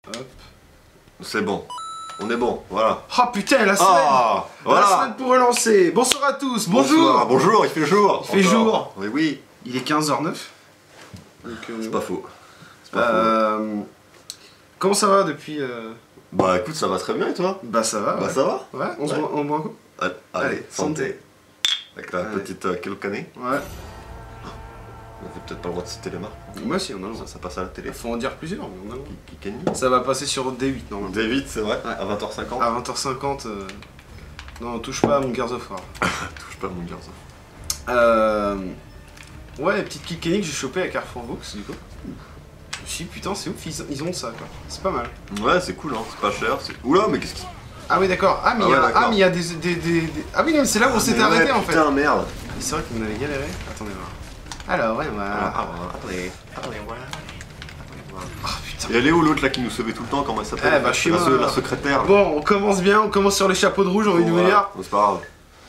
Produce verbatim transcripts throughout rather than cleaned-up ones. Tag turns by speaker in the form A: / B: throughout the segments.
A: Hop.
B: C'est bon. On est bon, voilà.
A: Oh putain, la semaine
B: Ah, voilà.
A: La semaine pour relancer. Bonsoir à tous, bonjour.
B: Bonsoir. Bonjour, il fait jour.
A: Il fait jour.
B: Oui, oui.
A: Il est quinze heures neuf. Donc, euh,
B: C'est pas faux. C'est pas
A: euh, Comment ça va depuis euh...
B: faux. Bah écoute, ça va très bien et toi?
A: Bah ça va.
B: Bah
A: ouais.
B: ça va.
A: Ouais, on se
B: Ouais.
A: boit on boit un coup.
B: Allez,
A: Allez, santé.
B: Avec ta
A: Allez.
B: petite euh, Kelkané.
A: Ouais.
B: On avait peut-être pas le droit de citer les marques.
A: Moi aussi, on a le
B: Ça,
A: droit.
B: ça passe à la télé.
A: Il faut en dire plusieurs, mais on a le droit.
B: Kikeni.
A: Ça va passer sur D huit normalement.
B: David, c'est vrai,
A: Ouais.
B: à vingt heures cinquante.
A: À vingt heures cinquante. Euh... Non, touche pas à mon Gears of War.
B: Touche pas à mon garçon.
A: Euh... Ouais, petite Kilkenny que j'ai chopé à Carrefour Books du coup. Je me suis dit, putain, c'est ouf, ils, ils ont ça quoi. C'est pas mal.
B: Ouais, c'est cool, hein. C'est pas cher. C'est... Oula, mais qu'est-ce qui.
A: Ah oui, d'accord. Ah, mais
B: Ah
A: il y a,
B: ouais, d'accord.
A: ah, mais il y a des, des, des, des- Ah oui, non, c'est là où on s'était
B: Mais ouais,
A: arrêté en fait.
B: Putain, merde.
A: C'est vrai qu'on avait galéré. Attendez voir. Alors, ouais, on va.
B: Ah, ah, attendez. Attendez, voilà.
A: Oh putain.
B: Et elle est où l'autre là qui nous sauvait tout le temps? Comment elle s'appelle?
A: Eh bah, je suis
B: la,
A: mort.
B: se- la secrétaire.
A: Bon, on commence bien, on commence sur les chapeaux de rouge, j'ai envie de vous
B: Voilà.
A: dire.
B: Bon, c'est pas grave.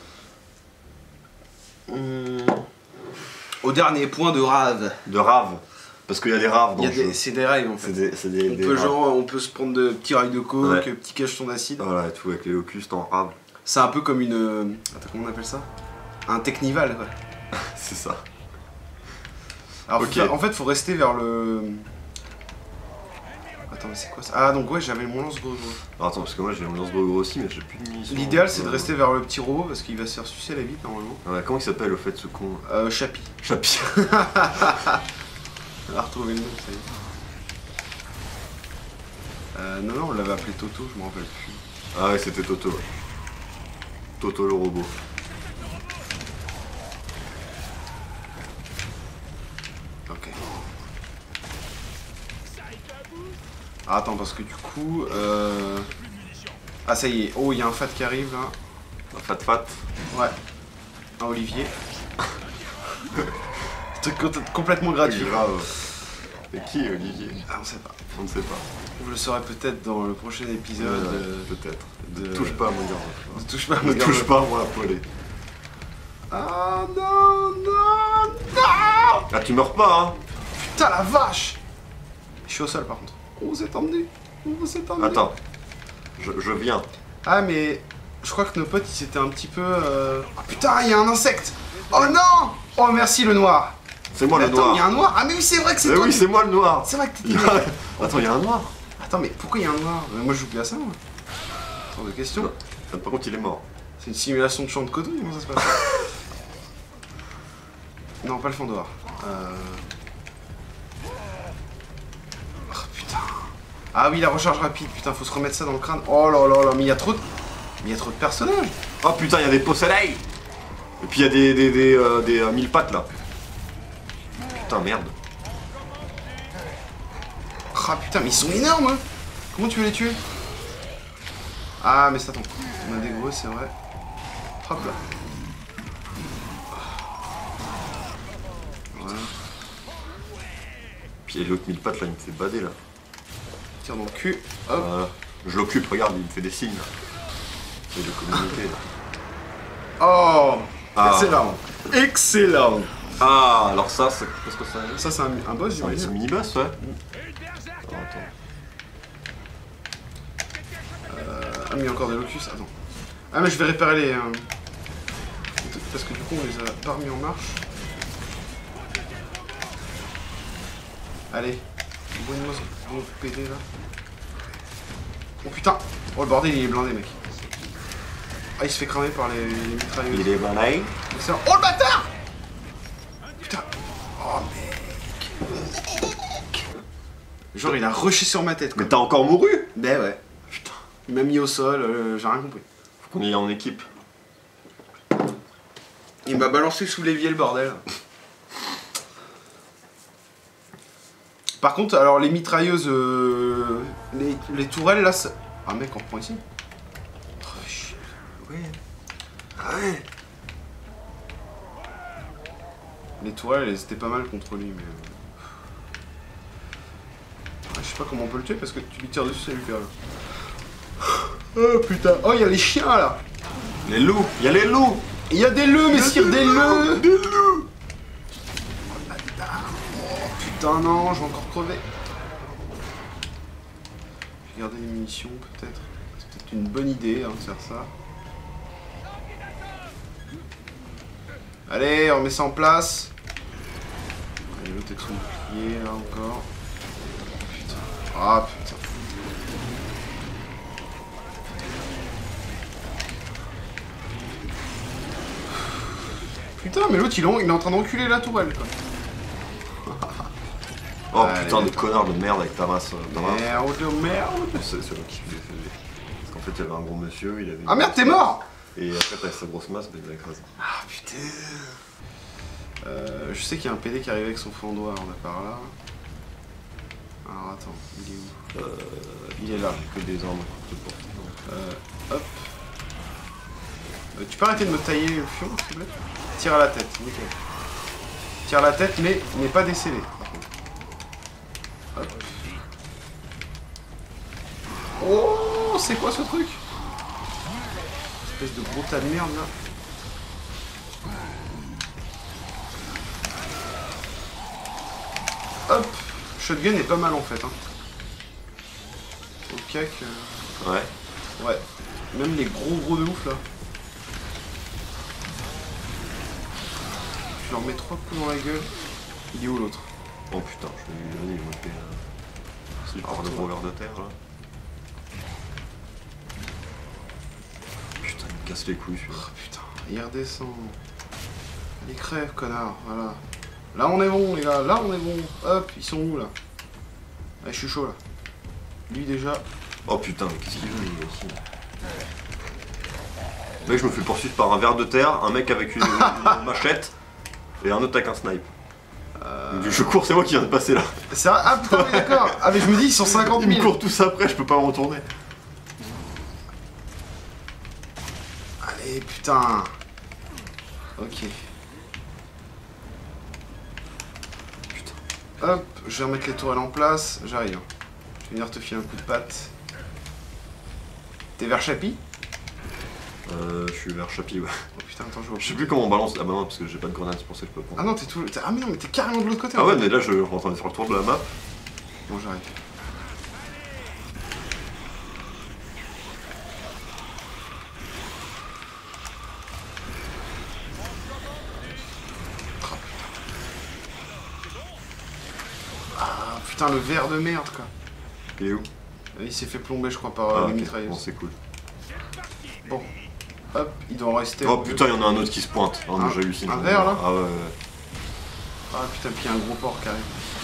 A: Hum, Au dernier point de rave.
B: De rave. Parce qu'il y a des raves dans
A: Il y a
B: le jeu.
A: des... C'est des raves en
B: C'est
A: fait.
B: des, c'est des,
A: On
B: des
A: peut,
B: raves.
A: genre, on peut se prendre de petits rails de coke,
B: Ouais.
A: petits cachetons d'acide.
B: Voilà, et tout avec les locustes en rave.
A: C'est un peu comme une. euh, Attends, comment on appelle ça? Un technival quoi.
B: C'est ça.
A: Alors,
B: Ok.
A: faut faire- en fait, faut rester vers le. Attends, mais c'est quoi ça? Ah, donc ouais, j'avais mon lance-gros.
B: Alors attends, parce que moi j'ai un lance gros aussi, mais j'ai plus de munitions.
A: L'idéal, c'est de
B: Euh,
A: rester vers le petit robot parce qu'il va se faire sucer la bite normalement.
B: Ouais, comment il s'appelle au fait ce con?
A: Euh, Chapi.
B: Chapi.
A: On va retrouver le nom, ça y est. Euh, non, non, on l'avait appelé Toto, je m'en rappelle plus.
B: Ah ouais, c'était Toto. Toto le robot.
A: Ok. Ah, attends, parce que du coup. Euh... Ah, ça y est. Oh, il y a un fat qui arrive là.
B: Un fat fat.
A: Ouais. Un Olivier. Truc com- complètement gratuit.
B: Grave. C'est qui Olivier?
A: Ah, on sait pas.
B: On ne sait pas.
A: Vous le saurez peut-être dans le prochain épisode. euh,
B: Peut-être.
A: de...
B: Ne touche pas à mon gars.
A: Ne touche pas à
B: Ne
A: mon
B: touche
A: garde.
B: pas à moi, Paulé.
A: Ah non, non, non!
B: Ah, tu meurs pas, hein?
A: Putain la vache! Je suis au sol par contre. On s'est emmené. On s'est emmené.
B: Attends. Je, je viens.
A: Ah mais je crois que nos potes ils s'étaient un petit peu. Euh... Oh putain, il y a un insecte! Oh non! Oh merci le noir!
B: C'est moi
A: Mais
B: le
A: attends,
B: noir.
A: il y a un noir! Ah mais oui, c'est vrai que c'est
B: Eh
A: toi!
B: oui,
A: qui-
B: c'est moi le noir.
A: C'est vrai que t'es.
B: Il y a- Attends, il y a un noir.
A: Attends, mais pourquoi il y a un noir? Mais moi je joue plus à ça, moi. Sans de question.
B: Non. Par contre, il est mort.
A: C'est une simulation de champ de coton, comment ça se passe? Non, pas le fond dehors. Euh... Oh putain. Ah oui, la recharge rapide, putain, faut se remettre ça dans le crâne. Oh là là là, mais il y a trop de. Mais il y a trop de personnages.
B: Oh putain, il y a des pots soleil. Et puis il y a des, des, des, euh, des euh, mille pattes là. Putain, merde.
A: Ah putain, mais ils sont énormes, hein. Comment tu veux les tuer? Ah, mais ça tombe. On a des gros, c'est vrai. Hop là. Voilà.
B: Puis il y a l'autre mille pattes là, il me fait bader là.
A: Tire dans le cul. Hop.
B: Voilà. Je l'occupe, regarde, il me fait des signes là. C'est de communiquer là.
A: Oh,
B: Ah.
A: excellent. Excellent.
B: Ah, alors ça, c'est. Qu'est-ce que ça est?
A: Ça, c'est un, un boss,
B: C'est un
A: j'imagine.
B: mini-boss, ouais. Attends, attends.
A: Ah, mais il y a encore des locus, attends. Ah, mais je vais réparer les. euh, Parce que du coup, on les a pas remis en marche. Allez. Bonne-moi ce bon P D là. Oh putain! Oh le bordel, il est blindé, mec. Ah, il se fait cramer par les, les mitrailleuses.
B: Il est balai.
A: Excellent. Oh le bâtard! Putain! Oh mec! Genre, il a rushé sur ma tête, quoi.
B: Mais t'as encore mouru?
A: Ben ouais.
B: Putain.
A: Il m'a mis au sol, euh, j'ai rien compris.
B: Faut qu'on y aille en équipe.
A: Il m'a balancé sous l'évier le bordel. Par contre, alors les mitrailleuses, euh, les, les tourelles là, ça... Ah mec, on reprend ici. Oh, shit. Ouais. Ah ouais. Les tourelles, elles étaient pas mal contre lui, mais... Ah, je sais pas comment on peut le tuer parce que tu lui tires dessus, ça lui fait... Oh putain. Oh, il y a les chiens là.
B: Les loups. Il y a les loups.
A: Il y a des leux, messire, des leux.
B: Des loups.
A: Putain non, je vais encore crever. Garder les munitions peut-être. C'est peut-être une bonne idée hein, de faire ça. Allez, on remet ça en place. Allez, l'autre avec son bouclier là encore. Putain. Ah putain. Putain, mais l'autre il, il est en train d'enculer la tourelle quoi.
B: Oh
A: Allez,
B: putain de connard de merde avec ta race.
A: Merde de merde.
B: C'est celui qui faisait. Parce qu'en fait il y avait un gros monsieur, il avait.
A: Ah merde, t'es mort.
B: Et après avec sa grosse masse, bah, il l'a écrasé.
A: Ah putain. Euh, je sais qu'il y a un P D qui arrive avec son flandoir là par là. Alors attends, il est où?
B: Euh,
A: Il est là.
B: Que des armes.
A: Euh, hop. Euh, tu peux arrêter de me tailler le fion s'il te plaît? Tire à la tête, nickel. Tire à la tête mais n'est pas décellé. Hop. Oh, c'est quoi ce truc? Espèce de gros tas de merde là. Hop. Shotgun est pas mal en fait. Hein. Au cac. Euh...
B: Ouais.
A: Ouais. Même les gros gros de ouf là. Je leur mets trois coups dans la gueule. Il est où l'autre?
B: Oh putain, je vais lui donner, il m'a fait. Euh... C'est par le gros vers de terre là. Putain, il me casse les couilles celui-là.
A: Oh, putain, il redescend. Allez, crève, connard, voilà. Là on est bon les gars, là on est bon. Hop, ils sont où là? Allez, je suis chaud là. Lui déjà.
B: Oh putain, mais qu'est-ce qu'il veut lui aussi? Mec, je me fais poursuivre par un ver de terre, un mec avec une, une machette et un autre avec un snipe. Euh... Je cours, c'est moi qui viens de passer là.
A: C'est vrai? Ah putain, mais d'accord. Ah mais je me dis ils sont cinquante mille.
B: Ils me courent tous après, je peux pas me retourner.
A: Allez putain. Ok. Putain. Hop, je vais remettre les tourelles en place, j'arrive. Je vais venir te filer un coup de patte. T'es vers Chapi?
B: Euh, je suis vers Chapi, ouais.
A: Oh putain, attends, je vois.
B: Je sais plus comment on balance. Ah bah non, parce que j'ai pas de grenade, c'est pour ça que je peux prendre.
A: Ah non, t'es tout. Ah mais non, mais t'es carrément de l'autre côté.
B: Ah
A: en
B: ouais,
A: fait.
B: mais là je suis en train de faire le tour de la map.
A: Bon, j'arrive. Ah putain, le verre de merde quoi.
B: Il est où?
A: Il s'est fait plomber, je crois, par
B: Ah,
A: euh,
B: ok.
A: les mitrailleuses.
B: Bon, c'est cool.
A: Bon. Hop, il doit en rester.
B: Oh putain, il y en a un autre qui se pointe. Oh,
A: Un-
B: mais j'hallucine.
A: un vert, là?
B: Ah ouais, ouais.
A: Ah putain, puis il y a un gros porc qui arrive.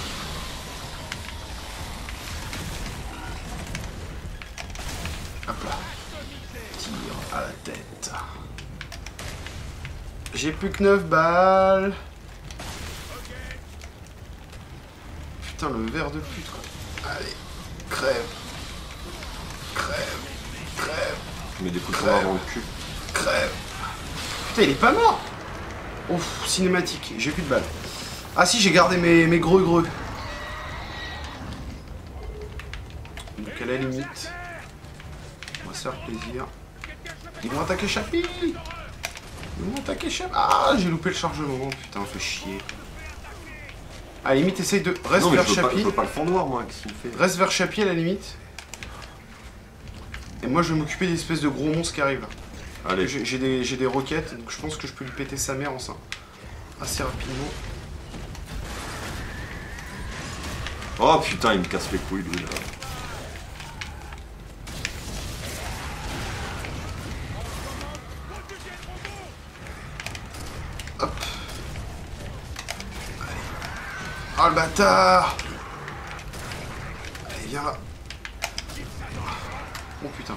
A: Hop là. Tire à la tête. J'ai plus que neuf balles. Putain, le verre de pute quoi. Allez, crève. Crève. Crève.
B: Je mets des coups de
A: Crève.
B: poing dans le cul.
A: Crève. Putain, il est pas mort. Ouf, cinématique, j'ai plus de balles. Ah si, j'ai gardé mes, mes gros greux. Donc à la limite, on va se faire plaisir. Ils vont attaquer Chapi. Ils vont attaquer Chapi. Ah, j'ai loupé le chargement, putain, fait chier. À la limite, essaye de... Reste
B: Non, mais
A: vers
B: je veux, pas,
A: Chapi.
B: je veux pas le fond noir, moi, qu'est-ce qu'il me fait?
A: Reste vers Chapi à la limite. Et moi, je vais m'occuper des espèces de gros monstres qui arrivent là.
B: Allez.
A: J'ai j'ai des, j'ai des roquettes, donc je pense que je peux lui péter sa mère en ça. Assez rapidement.
B: Oh putain, il me casse les couilles, lui, là.
A: Hop. Allez. Oh le bâtard. Allez, viens là. Oh putain.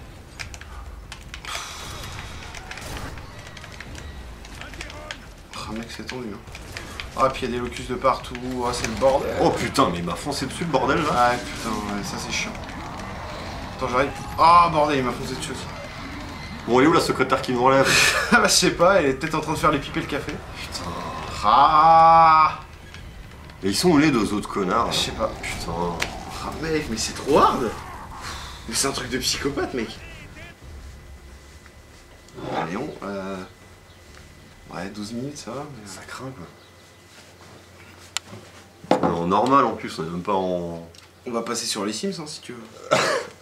A: Ah mec, c'est tendu. Hein. Ah, puis il y a des locus de partout. Ah, c'est le bordel.
B: Oh putain, mais il m'a foncé dessus, le bordel, là.
A: Ah putain, ouais, ça c'est chiant. Attends, j'arrive. Ah bordel, il m'a foncé dessus aussi.
B: Bon, elle est où la secrétaire qui me relève?
A: Ah bah je sais pas, elle est peut-être en train de faire les pipés le café.
B: Putain.
A: Ah.
B: Et ils sont où les deux autres connards?
A: Je sais pas.
B: Putain.
A: Ah mec, mais c'est trop hard. Mais c'est un truc de psychopathe, mec. Allez, on... Euh... Ouais, douze minutes, ça va. Mais...
B: Ça craint, quoi. En normal, en plus, on est même pas en...
A: On va passer sur les Sims, hein, si tu veux.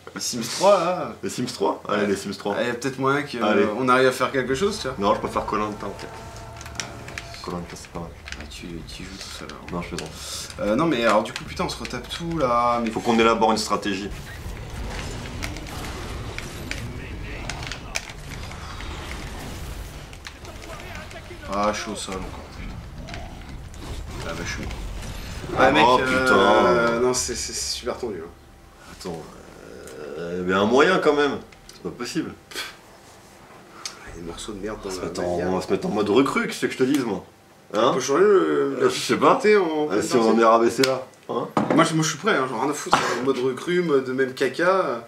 A: Les Sims trois là.
B: Les Sims trois. Allez,
A: Ouais.
B: les Sims trois.
A: Il y a peut-être moyen qu'on arrive à faire quelque chose, tu vois.
B: Non, je préfère Koh-Lanta en fait. Koh-Lanta, c'est pas mal.
A: Ah, tu, tu joues tout seul alors.
B: Non, je plaisante.
A: Euh, non, mais alors du coup, putain, on se retape tout là. Mais
B: Faut qu'on élabore une stratégie.
A: Ah, je suis au sol encore. Ah bah je suis mort. Ouais mec,
B: Oh,
A: euh,
B: putain.
A: non c'est c'est super tendu. Hein.
B: Attends, euh, mais un moyen quand même. C'est pas possible.
A: Ah, des morceaux de merde
B: On
A: dans
B: va, se
A: la
B: mettre en,
A: manière.
B: on va se mettre en mode recrue, qu'est-ce que je te dise moi?
A: On
B: Hein?
A: peut changer le...
B: Euh, je sais pas.
A: difficulté en...
B: Ah, si on est rabaissé là. Hein?
A: Moi, je, moi je suis prêt, hein, genre rien à foutre. hein, mode recrue, mode même caca.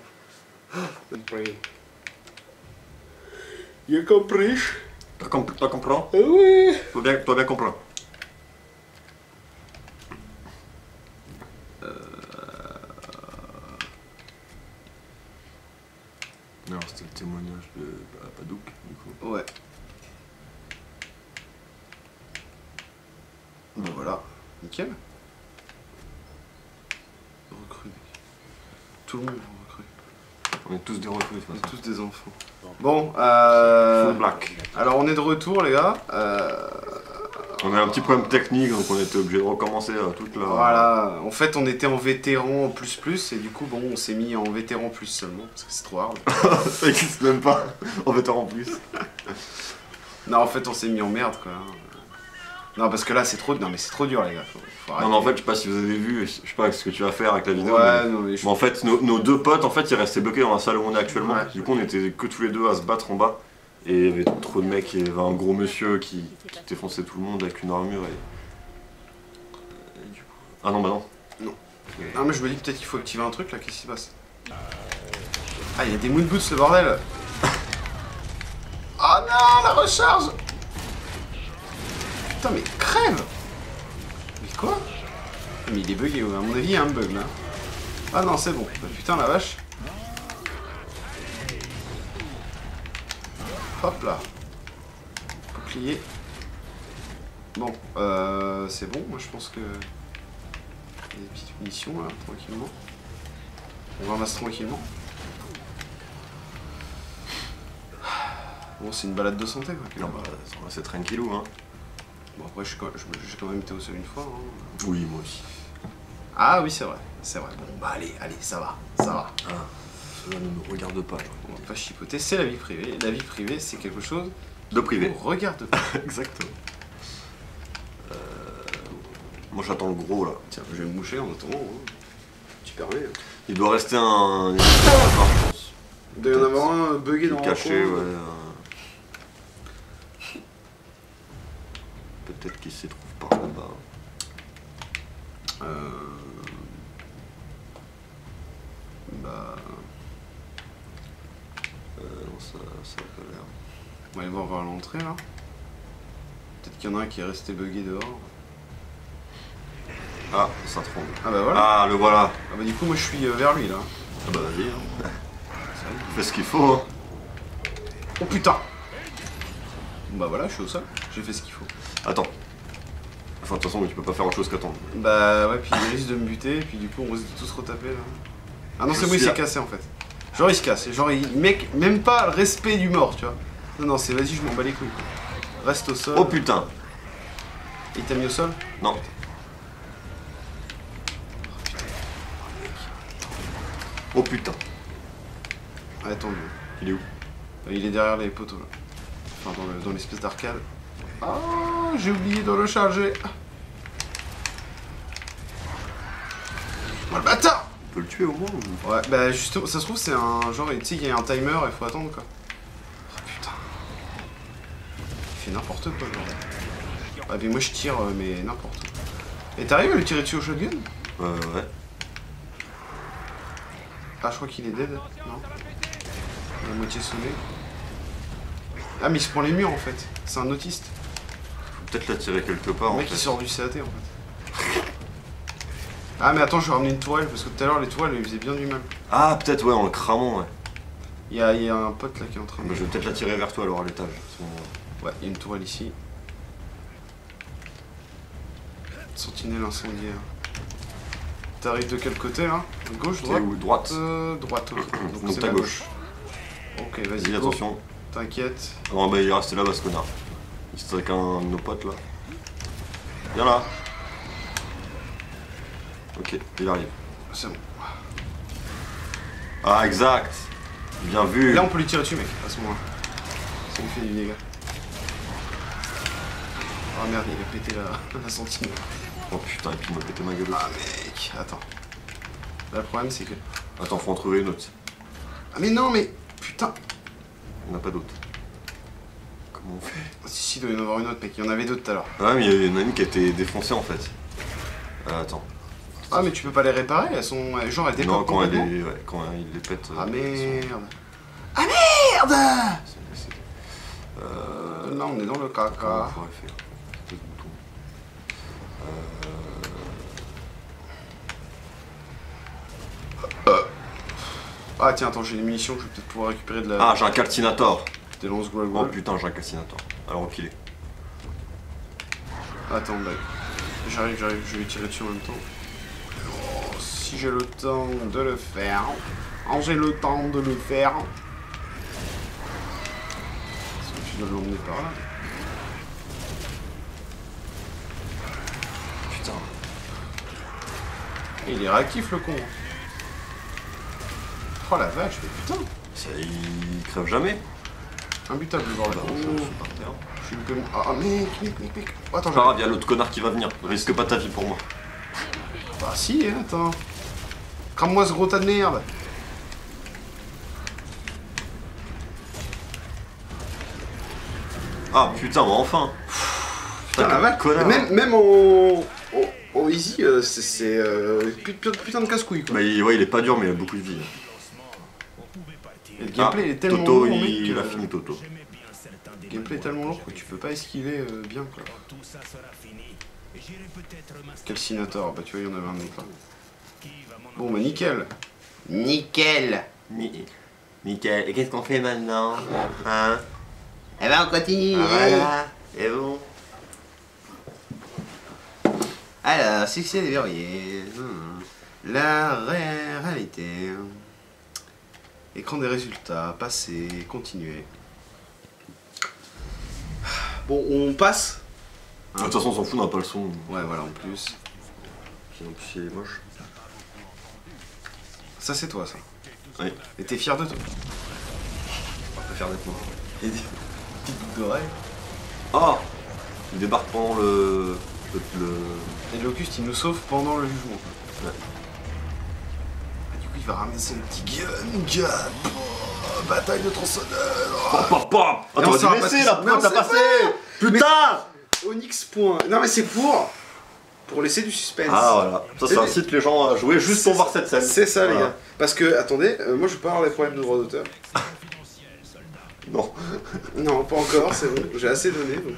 A: Y'a compris?
B: T'as comp t'as compris?
A: Ah oui.
B: Toi bien, toi bien compris. Non, c'était le témoignage de Padouk, du coup.
A: Ouais. Bon voilà, nickel. Recrue, mec. Tout le monde est recrue.
B: On est tous des recrues de toute
A: On est
B: façon.
A: tous des enfants. Bon, euh...
B: Full black.
A: alors on est de retour les gars. Euh...
B: On a un petit problème technique, donc on était obligé de recommencer à toute la...
A: Voilà, en fait on était en vétéran plus plus et du coup bon on s'est mis en vétéran plus seulement parce que c'est trop hard.
B: Ça existe même pas, en fait en plus.
A: Non en fait on s'est mis en merde quoi. Non parce que là c'est trop, non mais c'est trop dur les gars. Faut, faut
B: Non mais en fait je sais pas si vous avez vu, je sais pas ce que tu vas faire avec la vidéo.
A: ouais
B: mais...
A: non mais je...
B: mais en fait nos, nos deux potes en fait ils restaient bloqués dans la salle où on est actuellement.
A: Ouais.
B: Du coup on était que tous les deux à se battre en bas. Et il y avait trop de mecs, il y avait un gros monsieur qui, qui défonçait tout le monde avec une armure et... et du coup... Ah non bah non.
A: Non. Non mais je me dis peut-être qu'il faut activer un truc là, qu'est-ce qui se passe? Ah il y a des moon boots ce bordel. Oh non la recharge. Putain mais crève. Mais quoi? Mais il est bugué, à mon avis il y a un bug là. Ah non c'est bon, bah, putain la vache. Hop là. Bouclier. Bon, euh, c'est bon, moi je pense que... Il y a des petites munitions là, tranquillement. On ramasse tranquillement. Bon, c'est une balade de santé quoi.
B: Non bah c'est tranquillou hein.
A: Bon après, j'ai quand, quand même été au sol une fois. Hein.
B: Oui moi aussi.
A: Ah oui, c'est vrai, c'est vrai. Bon, bah allez, allez, ça va, ça va.
B: Ah, cela ne nous regarde pas.
A: On va pas chipoter, c'est la vie privée. La vie privée, c'est quelque chose
B: De privé.
A: qu'on regarde pas.
B: Exactement. Euh... Moi j'attends le gros là.
A: Tiens, je vais me moucher en attendant. Hein. Tu permets. Hein.
B: Il doit rester un... je pense.
A: Il doit y en avoir un bugué dans le
B: Caché,
A: coin.
B: ouais. euh. Peut-être qu'il s'y trouve par là-bas.
A: Euh... Bah...
B: Euh, non, ça, ça a pas l'air.
A: On va aller voir vers l'entrée là. Peut-être qu'il y en a un qui est resté bugué dehors.
B: Ah, ça tremble.
A: Ah bah voilà.
B: Ah, le voilà.
A: Ah bah du coup moi je suis euh, vers lui là.
B: Ah bah vas-y. Hein. Fais ce qu'il faut. Hein.
A: Oh putain. Bah voilà, je suis au sol. J'ai fait ce qu'il faut.
B: Attends. Enfin, de toute façon, tu peux pas faire autre chose qu'attendre.
A: Bah ouais, puis il risque de me buter, et puis du coup on risque de tous retaper là. Ah non,
B: Je
A: c'est moi, il
B: suis
A: s'est
B: là.
A: cassé en fait. Genre il se casse, genre il... mec, même pas le respect du mort, tu vois. Non, non, c'est vas-y, je m'en bats les couilles. Quoi. Reste au sol.
B: Oh putain.
A: Il t'a mis au sol?
B: Non. Oh putain.
A: Ah, attends, lui.
B: Il est où?
A: Euh, Il est derrière les poteaux là. Enfin, dans le- dans l'espèce d'arcade. Ah, j'ai oublié de le charger. Oh le bâtard!
B: On peut le tuer au moins ou...
A: Ouais, bah justement, ça se trouve, c'est un genre, tu sais, il y a un timer, il faut attendre quoi. Oh putain. Il fait n'importe quoi, le bordel. Ah, mais moi je tire, euh, mais n'importe où. Et t'arrives à le tirer dessus au shotgun?
B: Euh, ouais.
A: Ah, je crois qu'il est dead. Non? Il est à moitié sonné. Ah, mais il se prend les murs en fait. C'est un autiste.
B: Faut peut-être l'attirer quelque part
A: Le
B: en
A: mec
B: fait.
A: il sort du C A T en fait. Ah, mais attends, je vais ramener une tourelle parce que tout à l'heure les tourelles ils faisaient bien du mal.
B: Ah, peut-être, ouais, en le cramant, ouais.
A: Il y a, il y a un pote là qui est en train de.
B: Bah, je vais peut-être l'attirer vers toi alors à l'étage. à ce moment-là.
A: Ouais, il y a une tourelle ici. Sentinelle incendiaire. T'arrives de quel côté là? Gauche, droite?
B: Ou droite.
A: euh, Droite, ok.
B: Donc,
A: Donc c'est
B: ta
A: la
B: gauche.
A: Ok, vas-y.
B: Dis
A: go.
B: attention.
A: T'inquiète.
B: Non, bah il est resté là-bas ce connard. Il se avec un de nos potes là. Viens là. Ok, il arrive.
A: C'est bon.
B: Ah, exact. Bien vu.
A: Là on peut lui tirer dessus mec, à ce moment-là. Ça lui fait du dégât. Oh merde, il a pété la, la sentinelle.
B: Oh putain, et puis il m'a pété ma gueule.
A: Ah mec, attends. Là le problème c'est que...
B: Attends, faut en trouver une autre.
A: Ah mais non mais... Putain.
B: On n'a pas d'autre. Comment on fait?
A: Si si, il doit y en avoir une autre mec, il y en avait d'autres tout à l'heure.
B: Ah mais il y en a une qui a été défoncée en fait. Euh, attends.
A: Ah mais tu peux pas les réparer, elles sont... Genre elles dépendent
B: Non, quand, elle
A: complètement.
B: est... ouais, quand il les pète...
A: Ah
B: euh,
A: merde. Ah merde.
B: c'est- c'est- Euh...
A: Là on est dans le
B: Comment
A: caca.
B: on pourrait faire? Ce bouton. Euh...
A: Ah tiens, attends, j'ai des munitions que je vais peut-être pouvoir récupérer de la...
B: Ah, j'ai un calcinator.
A: Des lance
B: Oh
A: gueule.
B: putain, j'ai un calcinator. Alors empilé.
A: Attends, bah... J'arrive, j'arrive, je vais lui tirer dessus en même temps. Oh, si j'ai le temps de le faire... Oh, j'ai le temps de le faire... Est-ce que tu dois l'emmener par là?
B: Putain.
A: Il est réactif le con. Oh la vache, mais putain.
B: Ça, il crève jamais.
A: Imbutable le bordel.
B: Bah, je
A: Oh,
B: suis par terre.
A: je suis loupé mon... Ah mec, mec, mec, mec. Oh, attends,
B: Pas grave, il y a l'autre connard qui va venir. Risque pas ta vie pour moi.
A: Bah si, hein, attends. Crame-moi ce gros tas de merde.
B: Ah putain, bah enfin.
A: Putain, la vache.
B: connard.
A: Même, même en, en, en easy, euh, c'est c'est, euh, putain, putain de casse-couille quoi.
B: Bah, il, ouais, il est pas dur, mais il a beaucoup de vie.
A: Et le gameplay
B: Ah,
A: il est tellement
B: Toto,
A: lourd,
B: il,
A: mec,
B: il a
A: que-
B: fini Toto.
A: Le gameplay est tellement lourd que tu peux pas esquiver euh, bien quoi. Calcinator, bah tu vois, il y en avait un autre là. Bon bah nickel. Nickel.
B: Ni- Nickel. Et qu'est-ce qu'on fait maintenant? Hein?
A: Eh ben on continue.
B: Ah, voilà. Et bon?
A: Alors, succès déverrouillé. Hmm. La ré- réalité. Écran des résultats. Passer. Continuer. Bon, on passe.
B: De toute façon, on s'en fout, on n'a pas le son.
A: Ouais, voilà, en plus.
B: Puis en plus, il est moche.
A: Ça, c'est toi, ça.
B: Oui.
A: Et t'es fier de toi.
B: On peut faire d'être moi.
A: Et des petites boucles d'oreilles.
B: Oh! Il débarque pendant le. le. le...
A: Et Locust, il nous sauve pendant le jugement.
B: Ouais.
A: Et du coup, il va ramasser le petit gun. Gun. Oh, bataille de tronçonneur.
B: Pop, pop, pop! Ah,
A: Et on
B: t'aurais dû
A: saura
B: laisser
A: pas
B: là,
A: ce- mais on
B: pourquoi t'as
A: sait
B: passé? Putain!
A: Onyx point. Non, mais c'est pour. Pour laisser du suspense.
B: Ah voilà, ça ça
A: C'est-
B: incite les gens à jouer juste pour voir cette scène.
A: C'est ça, les
B: Voilà.
A: gars. Parce que, attendez, euh, moi je vais pas avoir des problèmes de droit d'auteur.
B: Non.
A: Non, pas encore, c'est bon. J'ai assez donné. Donc,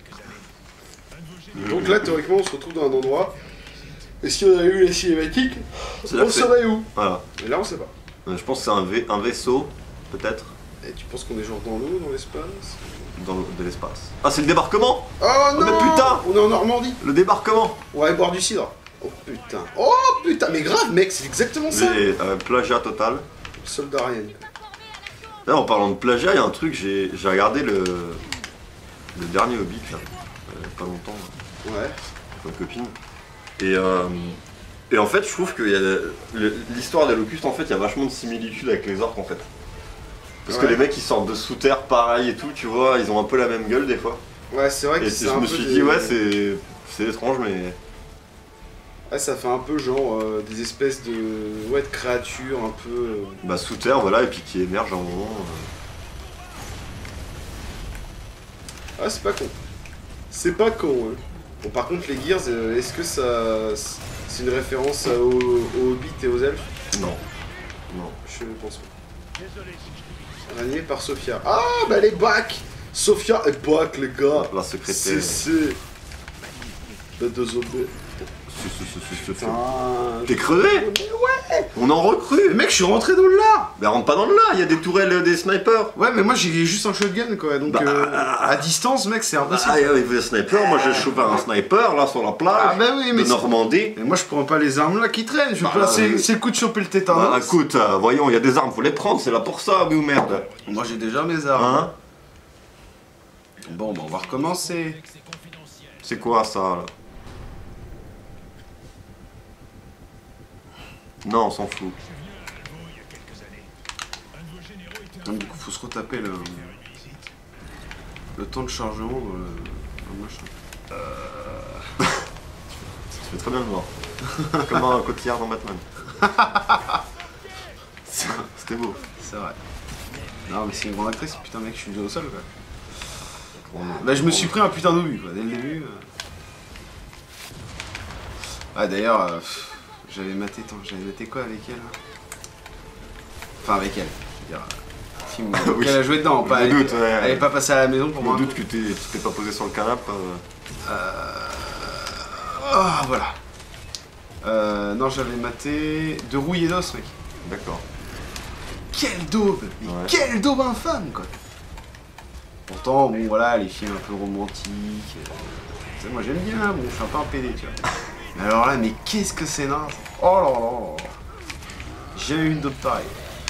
A: euh. donc là, théoriquement, on se retrouve dans un endroit. Et si on avait eu la cinématique,
B: C'est là
A: on
B: que c'est-
A: serait où?
B: Voilà.
A: Et là, on sait pas.
B: Euh, Je pense que c'est un, vai- un vaisseau, peut-être,
A: Et tu penses qu'on est genre dans l'eau, dans l'espace?
B: dans le- de l'espace. Ah, c'est le débarquement!
A: Oh non!
B: mais putain!
A: On est en Normandie!
B: Le débarquement!
A: On va aller boire du cidre. Oh putain. Oh putain, mais grave, mec, c'est exactement ça!
B: Les, euh, plagiat total.
A: Soldat Ryan.
B: Là, en parlant de plagiat, il y a un truc, j'ai j'ai regardé le, le dernier Hobbit, là, euh, pas longtemps, là,
A: Ouais.
B: avec ma copine. Et, euh, et en fait, je trouve que il y a le- l'histoire des locustes, en fait, il y a vachement de similitudes avec les orques, en fait. Parce que
A: Ouais.
B: les mecs, ils sortent de sous terre, pareil et tout, tu vois, ils ont un peu la même gueule des fois.
A: Ouais, c'est vrai que
B: Et
A: c'est
B: je
A: un
B: me
A: peu
B: suis
A: des-
B: dit, ouais, c'est c'est étrange, mais.
A: Ouais, ça fait un peu genre euh, des espèces de. Ouais, de créatures un peu. euh,
B: Bah, sous terre, voilà, et puis qui émergent à un moment. euh.
A: Ah, c'est pas con. C'est pas con, hein. Bon, par contre, les Gears, euh, est-ce que ça. C'est une référence aux, aux Hobbits et aux elfes?
B: Non. Non.
A: Je ne pense pas. Animé par Sophia. Ah, bah elle est back! Sophia est back, les gars!
B: La secrétaire.
A: C'est. C'est. Bah, deux zombies. Putain.
B: T'es crevé?
A: Ouais.
B: On en recrue.
A: Mais mec, je suis rentré dans le lard.
B: Mais rentre pas dans le lard, il y a des tourelles, des snipers.
A: Ouais, mais moi j'ai juste un shotgun quoi, donc
B: Bah,
A: euh, à distance, mec, c'est impossible.
B: Ah, il y avait des snipers, moi j'ai chopé un sniper là sur la plage
A: Ah bah oui, mais
B: de Normandie.
A: Mais moi je prends pas les armes là qui traînent, je
B: Bah,
A: peux c'est
B: euh,
A: c'est le coup de choper le tétanos.
B: Bah écoute, euh, voyons, il y a des armes, faut les prendre, c'est là pour ça, oui ou merde.
A: Moi j'ai déjà mes armes.
B: Hein?
A: Bon, bah on va recommencer.
B: C'est quoi ça là? Non, on s'en fout.
A: Donc, du coup, faut se retaper le, le temps de chargement dans le, dans le machin.
B: Tu fais très bien le voir. Comme un cotillard dans Batman. C'était beau.
A: C'est vrai. Non, mais c'est une grande actrice, putain, mec, je suis déjà au sol quoi. Là, je me suis pris un putain d'obus quoi, dès le début. Euh... Ah, d'ailleurs, euh, j'avais maté, j'avais maté quoi avec elle hein. Enfin, avec elle, je veux dire. Film où
B: Oui.
A: elle a joué dedans, pas,
B: Je
A: elle,
B: doute, ouais.
A: elle est pas passée à la maison pour
B: Je
A: moi.
B: me doute que t'es- tu t'es pas posé sur le canapé. Euh...
A: Euh... Ah, voilà. Euh, non, j'avais maté de rouille et d'os, mec.
B: D'accord.
A: Quelle daube, mais
B: Ouais.
A: quelle daube infâme, quoi. Pourtant, bon, voilà, les films un peu romantiques. Euh... Tu sais, moi j'aime bien, bon, je suis un peu un pédé, tu vois. Mais alors là, mais qu'est-ce que c'est naze. Oh là là là là. J'ai jamais eu une daube pareille.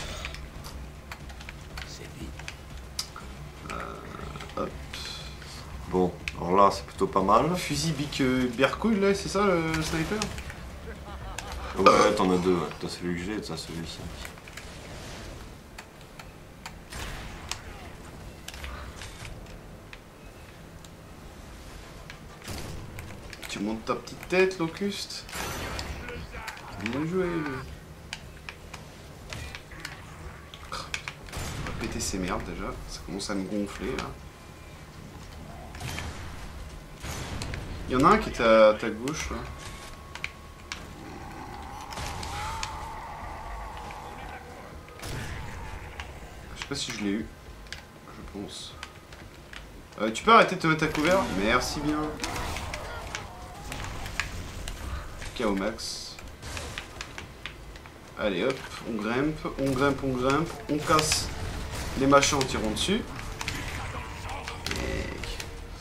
A: Euh, hop.
B: Bon, alors là c'est plutôt pas mal.
A: Fusil bic euh, bercouille, là, c'est ça le, le sniper?
B: Ouais, t'en as deux. Ouais. T'as celui que j'ai et t'as celui-ci.
A: Tu montes ta petite tête, Locuste. Bien joué. On va péter ces merdes déjà. Ça commence à me gonfler là. Il y en a un qui est à ta gauche là. Je sais pas si je l'ai eu. Je pense. Euh, tu peux arrêter de te mettre à couvert? Merci bien. K O max. Allez hop, on grimpe, on grimpe, on grimpe, on casse les machins en tirant dessus. Mec.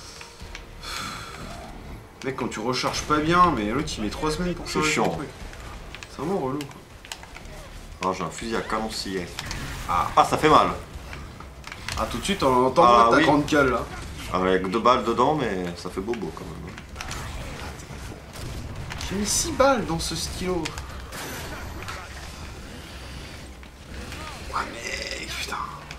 A: Mec, quand tu recharges pas bien, mais l'autre il met trois semaines pour
B: C'est
A: changer
B: chiant.
A: ton truc. C'est vraiment relou quoi.
B: Ah, j'ai un fusil à canon scié.
A: Ah.
B: Ah, ça fait mal.
A: Ah, tout de suite on entend
B: Ah,
A: ta
B: oui.
A: grande cale là.
B: Avec deux balles dedans, mais ça fait bobo quand même.
A: J'ai mis six balles dans ce stylo. Ouais mec, putain.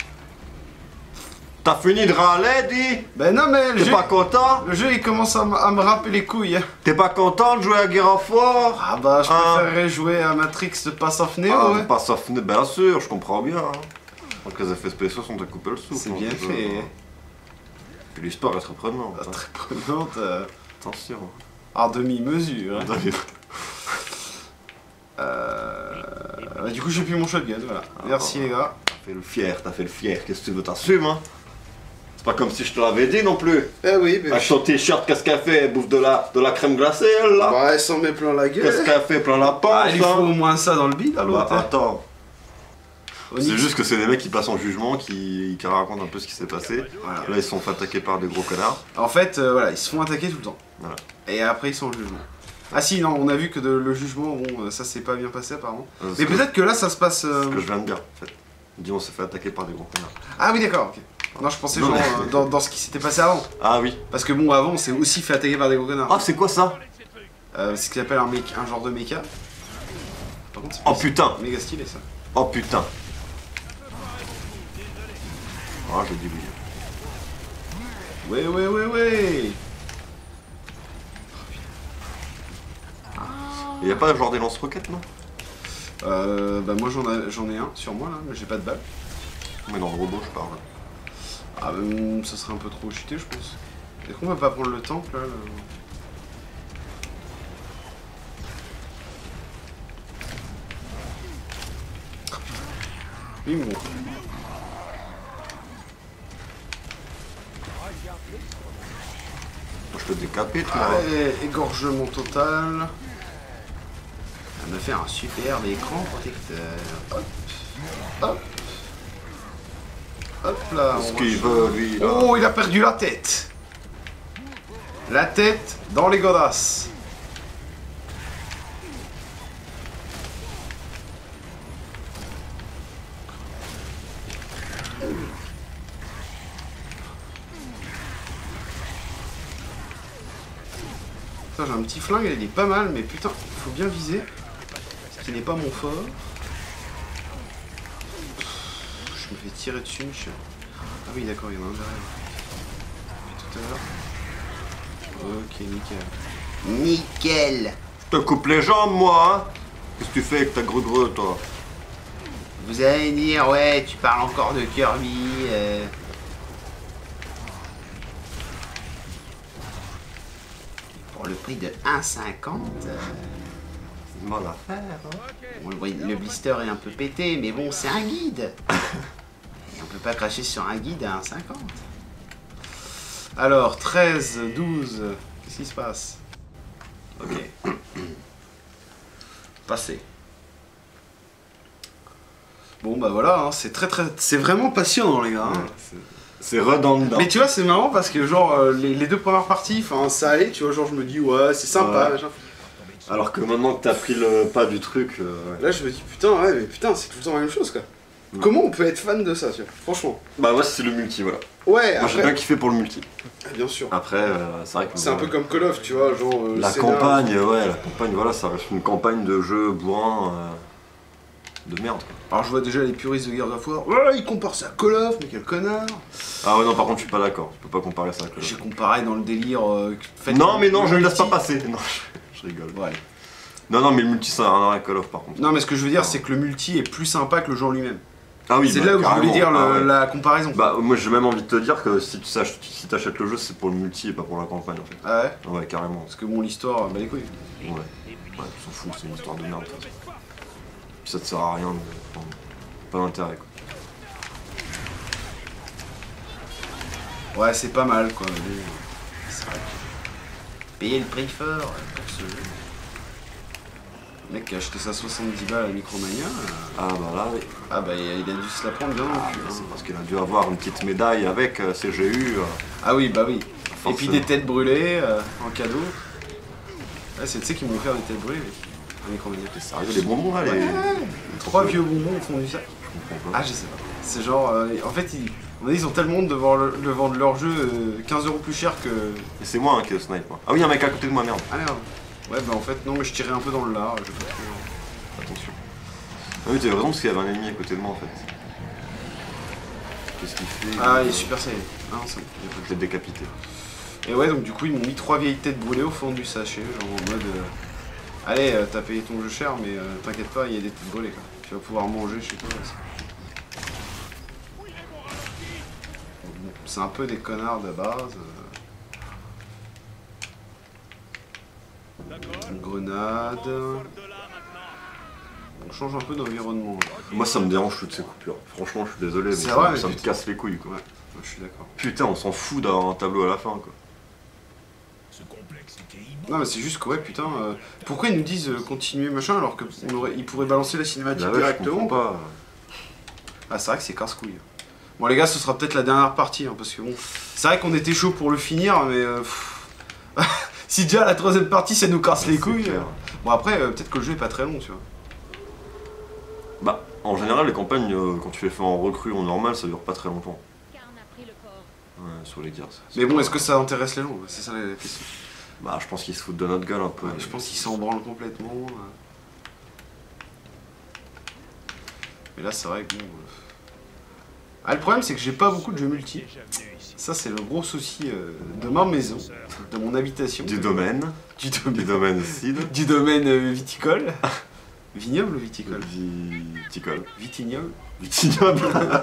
B: T'as fini de râler, dis?
A: Ben non mais le
B: T'es
A: jeu,
B: pas content?
A: le jeu il commence à, m- à me râper les couilles. Hein.
B: T'es pas content de jouer à Guerre Fort?
A: Ah bah je
B: Hein.
A: préférerais jouer à Matrix de Pass of Neo,
B: Ah,
A: ouais.
B: pas ça, bien sûr, je comprends bien. Hein. Donc les effets spéciaux sont à couper le souffle.
A: C'est
B: hein,
A: bien
B: je peux-
A: fait.
B: Puis l'histoire est très prenante.
A: Ah,
B: hein.
A: très prenante. Euh,
B: Attention.
A: à demi-mesure. Hein.
B: David.
A: Euh... bah, du coup j'ai plus mon shotgun, voilà. Merci les gars.
B: T'as fait le fier, t'as fait le fier, qu'est-ce que tu veux, t'assumes hein? C'est pas comme si je te l'avais dit non plus.
A: Eh oui, mais...
B: Avec ton t-shirt, qu'est-ce qu'elle fait? Elle bouffe de la, de la crème glacée elle là?
A: Bah elle s'en met plein la
B: Qu'est-ce
A: gueule.
B: qu'elle fait? Plein la panse
A: Ah, il faut
B: hein?
A: au moins ça dans le bide à
B: Bah
A: l'autre. hein.
B: attends.
A: Onyx.
B: C'est juste que c'est des mecs qui passent en jugement, qui, qui racontent un peu ce qui s'est passé.
A: Voilà.
B: Là ils se sont fait attaquer par des gros connards.
A: En fait, euh, voilà, ils se font attaquer tout le temps.
B: Voilà.
A: Et après ils sont en jugement. Ah si, non, on a vu que de- le jugement, bon, euh, ça s'est pas bien passé apparemment.
B: Euh, ce
A: Mais
B: que-
A: peut-être que là ça se passe... euh,
B: Ce que je viens de dire en fait. Dis on s'est fait attaquer par des gros connards.
A: Ah oui d'accord, ok. Non je pensais
B: Non,
A: genre
B: mais-
A: euh, dans, dans ce qui s'était passé avant.
B: Ah oui.
A: Parce que bon avant on s'est aussi fait attaquer par des gros connards.
B: Ah c'est quoi ça?
A: Euh, c'est ce qu'ils appellent un, mec- un genre de méca. Par contre c'est
B: Oh
A: pas-
B: putain.
A: méga stylé ça.
B: Oh putain. Ah j'ai dit oui.
A: Ouais ouais ouais ouais.
B: Et y a pas genre des lance-roquettes non?
A: Euh, bah moi j'en ai, j'en ai un sur moi là, mais j'ai pas de balle.
B: Mais dans le robot je parle.
A: Ah bah ça serait un peu trop cheaté je pense. Est-ce qu'on va pas prendre le temple là le- Oui bon.
B: Moi je te décapite moi.
A: Allez, égorgement total. Ça me fait un superbe écran protecteur. Hop, hop, hop là.
B: Ce qu'il veut, lui. Là.
A: Oh, il a perdu la tête. La tête dans les godasses. J'ai un petit flingue, il est pas mal, mais putain, il faut bien viser. Ce qui n'est pas mon fort. Je me fais tirer dessus, je... Ah oui, d'accord, il y en a un derrière. Depuis tout à l'heure. Ok, nickel. Nickel.
B: Je te coupe les jambes, moi, hein. Qu'est-ce que tu fais avec ta grue-grue, toi?
A: Vous allez dire, ouais, tu parles encore de Kirby. Euh... Pour le prix de un cinquante. Euh...
B: C'est mal à faire, hein.
A: Bon, le, le blister est un peu pété, mais bon, c'est un guide. Et on peut pas cracher sur un guide à un cinquante. Alors, treize, douze, qu'est-ce qui se passe? Ok. Passé. Bon bah voilà, hein, c'est très très... C'est vraiment passionnant les gars. Hein.
B: Ouais, c'est redondant.
A: Mais tu vois, c'est marrant parce que genre, euh, les, les deux premières parties, enfin ça allait, tu vois, genre je me dis ouais, c'est sympa.
B: Ouais.
A: Genre.
B: Alors que maintenant que t'as pris le pas du truc... Euh, ouais.
A: Là je me dis putain, ouais, mais putain, c'est tout le temps la même chose quoi. Mm. Comment on peut être fan de ça, tu vois, franchement?
B: Bah moi c'est le multi, voilà.
A: Ouais,
B: moi
A: après...
B: j'ai bien kiffé pour le multi.
A: Bien sûr.
B: Après, euh, c'est vrai que...
A: C'est un peu comme Call of, tu vois, genre... Euh,
B: la
A: scénar,
B: campagne, genre... ouais, la campagne, voilà, ça reste une campagne de jeu bourrin euh, de merde, quoi.
A: Alors je vois déjà les puristes de Gears of War, ouais, ils comparent ça à Call of, mais quel connard.
B: Ah ouais, non, par contre, je suis pas d'accord, tu peux pas comparer ça à Call of.
A: J'ai comparé dans le délire... Euh, fait
B: non, mais non, je ne
A: multi...
B: laisse pas passer, non, je, je rigole.
A: Bon, allez.
B: Non, non, mais le multi, ça n'a rien à Call of, par contre.
A: Non, mais ce que je veux dire, c'est que le multi est plus sympa que le jeu en lui-même.
B: Ah oui,
A: c'est
B: bah,
A: là où je voulais dire le,
B: ah ouais.
A: la comparaison.
B: Bah moi j'ai même envie de te dire que si tu achètes, si t'achètes le jeu c'est pour le multi et pas pour la campagne en fait.
A: Ah ouais?
B: Ouais carrément.
A: Parce que bon l'histoire, bah les couilles.
B: Ouais. Ouais, tu s'en fous, c'est une histoire de merde. Puis ça te sert à rien, de... enfin, pas d'intérêt quoi.
A: Ouais c'est pas mal quoi. Mais... c'est vrai que... Payer le prix fort pour ce jeu. Le mec qui a acheté ça soixante-dix balles à Micromania. Euh...
B: Ah bah là oui.
A: Ah bah il a dû se la prendre bien non
B: ah,
A: plus. Hein.
B: C'est parce qu'il a dû avoir une petite médaille avec euh, C G U. Euh...
A: Ah oui bah oui.
B: Forcément.
A: Et puis des têtes brûlées euh, en cadeau. Ouais, c'est tu sais qu'ils m'ont offert des têtes brûlées mec. À Micromania.
B: T'es sérieux, les bonbons là,
A: ouais,
B: les...
A: Trois vieux bonbons au fond du sac.
B: Je comprends pas.
A: Ah je sais pas. C'est genre, euh, en fait ils, on a dit, ils ont tellement de devoir le, le vendre leur jeu euh, quinze euros plus cher que...
B: Et c'est moi hein, qui ai le snipe. Moi. Ah oui, un mec à côté de moi, merde.
A: Ah merde. Ouais bah en fait non mais je tirais un peu dans le lard, je pas trop...
B: Attention. Ah oui, t'avais raison parce qu'il y avait un ennemi à côté de moi en fait. Qu'est-ce qu'il fait?
A: Ah il est super serré. Ah non c'est bon.
B: Il peut être décapité.
A: Et ouais donc du coup ils m'ont mis trois vieilles têtes brûlées au fond du sachet, genre en mode... Euh, allez euh, t'as payé ton jeu cher mais euh, t'inquiète pas, il y a des têtes brûlées quoi. Tu vas pouvoir manger chez toi aussi. Bon, c'est un peu des connards de base. Euh... Une grenade... On change un peu d'environnement.
B: Moi ça me dérange toutes ces coupures. Franchement je suis désolé mais ça,
A: vrai,
B: ça
A: mais
B: me
A: putain.
B: casse les couilles quoi.
A: Ouais, je suis d'accord.
B: Putain on s'en fout d'avoir un tableau à la fin quoi.
A: Non mais c'est juste que ouais putain, euh, pourquoi ils nous disent euh, continuer machin alors qu'ils pourraient balancer la cinématique
B: Bah ouais,
A: directement
B: je comprends pas.
A: Ah c'est vrai que c'est casse-couille. Bon les gars ce sera peut-être la dernière partie hein, parce que bon, c'est vrai qu'on était chaud pour le finir mais euh, si déjà la troisième partie ça nous casse les couilles. Euh... Bon après euh, peut-être que le jeu est pas très long tu vois.
B: Bah, en général, les campagnes, euh, quand tu les fais en recrue ou en normal, ça dure pas très longtemps. Ouais, sur les Gears.
A: Mais bon, est-ce que ça intéresse les gens? C'est ça la question.
B: Bah, je pense qu'ils se foutent de notre gueule un peu.
A: Ouais, je pense qu'ils s'en branlent complètement. Euh... Mais là, c'est vrai que bon. Euh... Ah, le problème, c'est que j'ai pas beaucoup de jeux multi. Ça, c'est le gros souci euh, de ma maison, de mon habitation.
B: Du domaine.
A: Du domaine.
B: Du domaine cid.
A: Du domaine euh, viticole. Vignoble ou viticole?
B: Viticole.
A: Vitignoble.
B: Vitignoble.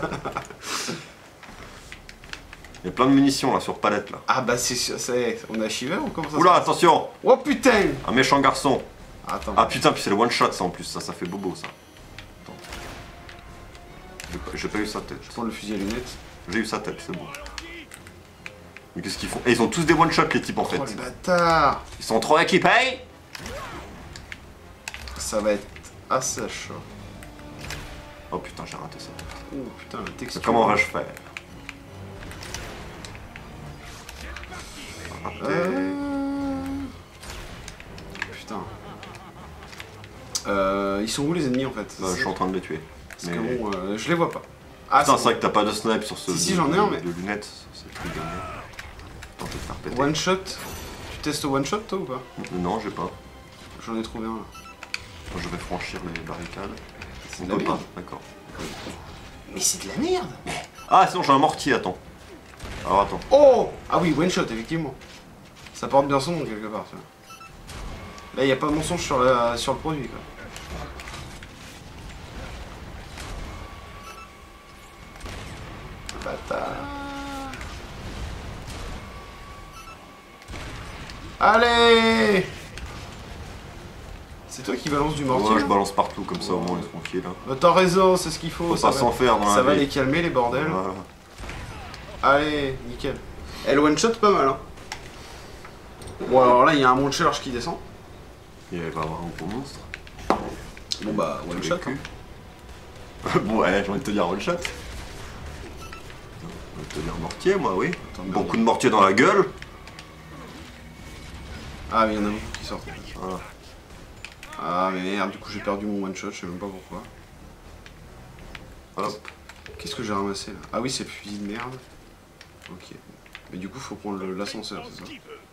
B: Il y a plein de munitions là sur palette là.
A: Ah bah c'est... On a Shiver ou comment ça?
B: Oula, attention!
A: Oh putain!
B: Un méchant garçon.
A: Attends.
B: Ah putain, puis c'est le one shot ça en plus, ça, ça fait bobo ça. Attends. J'ai pas, pas eu sa tête.
A: Je prends le fusil à lunettes.
B: J'ai eu sa tête, c'est bon. Mais qu'est-ce qu'ils font? Et ils ont tous des one shots les types en fait.
A: Oh les bâtards!
B: Ils sont trop équipés!
A: ça va être assez chaud.
B: Oh putain, j'ai raté ça.
A: Oh putain, la texture.
B: Comment va-je faire?
A: Euh... Putain. Euh, ils sont où les ennemis en fait?
B: Bah, je suis en train de les tuer.
A: Parce
B: Mais...
A: que bon, euh, je les vois pas. Ah,
B: putain, c'est vrai que t'as pas de snipe sur ce.
A: Si, si,
B: de,
A: j'en ai un, mais.
B: De lunettes, c'est le truc de merde. Attends, je vais te faire péter.
A: One shot. Tu testes one shot toi ou pas?
B: Non, j'ai pas.
A: J'en ai trouvé un là.
B: Je vais franchir les barricades.
A: C'est
B: On
A: de la
B: peut pas,
A: merde.
B: d'accord.
A: Mais c'est de la merde.
B: Ah, sinon j'ai un mortier, attends. Alors attends.
A: Oh. Ah oui, one shot, effectivement. Ça porte bien son nom quelque part. Ça. Là, il n'y a pas de mensonge sur, la... sur le produit quoi. Bâtard. Allez! C'est toi qui balance du mortier?
B: Ouais, je balance partout comme ça, au moins on est tranquille. Hein.
A: Bah, t'as raison, c'est ce qu'il faut.
B: Faut
A: ça
B: pas
A: va...
B: s'en faire dans la
A: Ça va
B: vie.
A: les calmer les bordels.
B: Voilà.
A: Allez, nickel. Elle one shot pas mal hein. Bon alors là il y a un mont charge qui descend.
B: Il va y avoir un gros monstre.
A: Bon bah one
B: Tous
A: shot.
B: les culs. Bon ouais, j'ai envie de te dire one shot. J'ai envie de te dire mortier moi, oui.
A: Attends,
B: Bon
A: merde.
B: coup de mortier dans la gueule.
A: Ah mais il y en a beaucoup qui sortent.
B: Voilà.
A: Ah mais merde, du coup j'ai perdu mon one shot, je sais même pas pourquoi.
B: Hop.
A: Qu'est-ce que j'ai ramassé là? Ah oui c'est le fusil de merde. Ok. Mais du coup faut prendre l'ascenseur, c'est ça?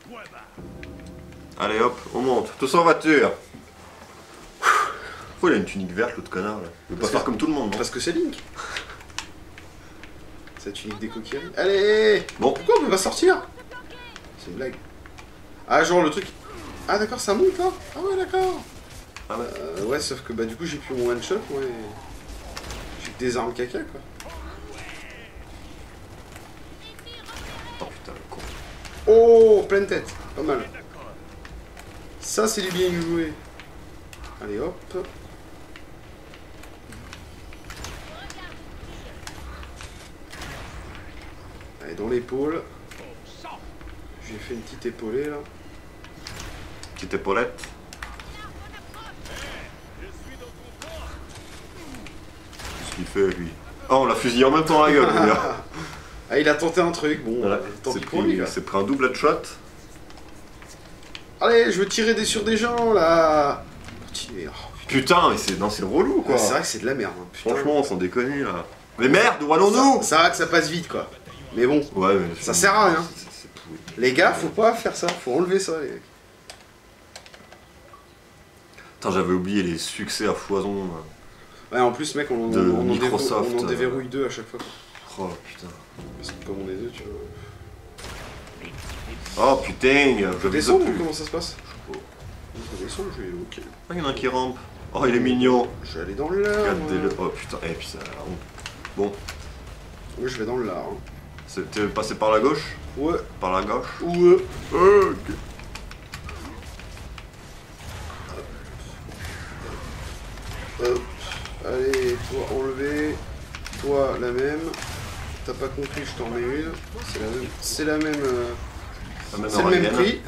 B: Allez hop, on monte. Tous en voiture. Pourquoi il a une tunique verte l'autre connard là? Il veut pas
A: Parce
B: faire
A: que-
B: comme tout le monde, non?
A: Parce que c'est Link. Cette tunique des coquilleries. Allez!
B: Bon.
A: Pourquoi on peut pas sortir? C'est une blague. Ah genre le truc. Ah d'accord ça monte là? Ah ouais d'accord.
B: Ah ouais.
A: Euh, ouais sauf que bah du coup j'ai plus mon one shot moi et... J'ai que des armes caca quoi.
B: Oh putain, le con.
A: Oh pleine tête, pas mal. Ça c'est du bien joué. Allez hop. Allez dans l'épaule. J'ai fait une petite épaulée là.
B: Petite épaulette. Qu'est-ce qu'il fait lui? Oh, on l'a fusillé en même temps la gueule, le gars.
A: Ah il a tenté un truc, bon,
B: Voilà.
A: euh, tant
B: C'est
A: pis pour lui
B: pris,
A: là.
B: c'est pris un double headshot.
A: Allez, je veux tirer des sur des gens là. Continuez. Oh,
B: Putain, mais c'est non, c'est le relou quoi.
A: ouais, c'est vrai que c'est de la merde. Hein, putain.
B: Franchement, sans déconner là. Mais merde, où allons-nous?
A: Ça, ça va que ça passe vite quoi. Mais bon,
B: Ouais, mais
A: ça sert à rien.
B: C'est- c'est pourri.
A: Les gars, faut pas faire ça, faut enlever ça. Les...
B: Putain, j'avais oublié les succès à foison. là.
A: Ouais, en plus, mec, on,
B: De
A: on, on en
B: Microsoft,
A: déverrouille- on en
B: euh.
A: déverrouille deux à chaque fois.
B: Oh putain.
A: Parce que comme on est deux, tu vois.
B: Oh putain, je
A: Je
B: vais
A: descends
B: plus.
A: ou comment ça se passe? Je descends, je vais. Ok.
B: Ah, il y en a un qui rampe. Oh, il est mignon.
A: Je vais aller dans le lard.
B: Regardez-le.
A: moi.
B: Oh putain, et puis ça a la honte. Bon,
A: Ouais, je vais dans le lard. Hein.
B: c'était passé par la gauche?
A: Ouais.
B: Par la gauche?
A: Ouais.
B: Ok.
A: Hop. Allez, toi enlever. Toi la même. T'as pas compris, je t'en mets une. C'est la même. C'est la même. euh,
B: La même
A: C'est le même
B: Aurelienne.
A: prix.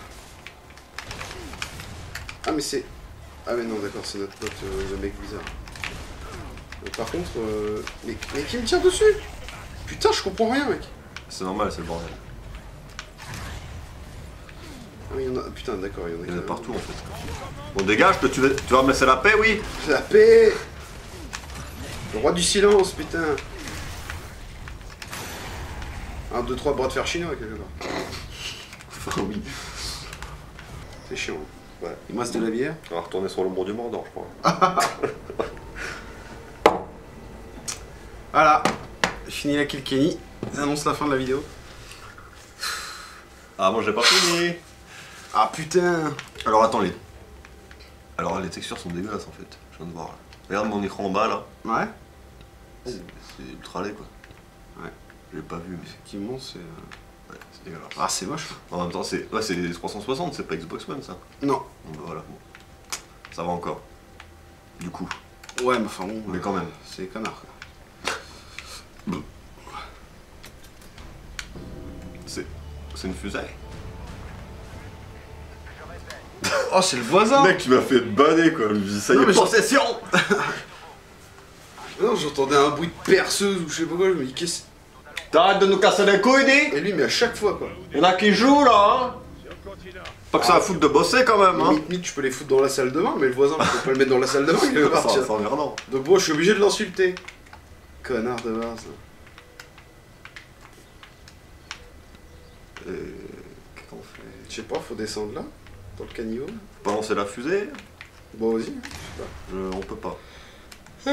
A: Ah mais c'est... Ah mais non d'accord, c'est notre pote euh, le mec bizarre. Euh, par contre... euh, Mais, mais qui me tire dessus? Putain je comprends rien mec.
B: C'est normal, c'est le bordel.
A: Ah, il y en a... Putain d'accord, il y en a,
B: Il y en a
A: qui-
B: partout en fait. Bon, dégage, tu vas, tu vas me laisser la paix, oui?
A: La paix. Le roi du silence, putain. Un, deux, trois, bras de fer chinois quelque part.
B: Enfin, oui.
A: C'est chiant.
B: Ouais.
A: Il me reste de la bière.
B: On va retourner sur l'ombre du Mordor, je crois.
A: Voilà. Fini la kill Kenny. Ça annonce la fin de la vidéo.
B: Ah, moi j'ai pas fini.
A: Ah putain.
B: Alors attends, les. Alors les textures sont dégueulasses en fait. Je viens de voir. Là. Regarde mon écran en bas là.
A: Ouais.
B: C'est c'est ultra laid quoi.
A: Ouais.
B: Je l'ai pas vu, mais
A: Effectivement c'est... euh,
B: ouais, c'est dégueulasse.
A: Ah c'est moche.
B: En même temps, c'est ouais, c'est les trois cent soixante, c'est pas Xbox One ça.
A: Non.
B: Donc bah, voilà, bon. Ça va encore. Du coup,
A: Ouais mais enfin bon...
B: mais
A: euh,
B: quand même.
A: C'est des connards quoi.
B: C'est c'est une fusée.
A: Oh, c'est le voisin.
B: Mec, tu m'as fait banner quoi. Je me dis, ça y
A: Non,
B: est,
A: mais
B: possession.
A: Non, j'entendais un bruit de perceuse ou je sais pas quoi, je me dis qu'est-ce...
B: T'arrêtes de nous casser les couilles, dis.
A: Et lui, mais à chaque fois quoi.
B: Y'en a qui jouent là, hein. Pas que ça a foutre de bosser quand même, hein.
A: Limite, limite, je peux les foutre dans la salle de bain, mais le voisin, je peux pas le mettre dans la salle de bain, il va
B: Ça,
A: partir.
B: c'est emmerdant.
A: Donc bon, je suis obligé de l'insulter. Connard de base.
B: Et... Qu'est-ce qu'on fait?
A: Je sais pas, faut descendre là, dans le caniveau.
B: Faut pas lancer la fusée?
A: Bon, vas-y, je sais
B: Je... On peut pas.
A: pas.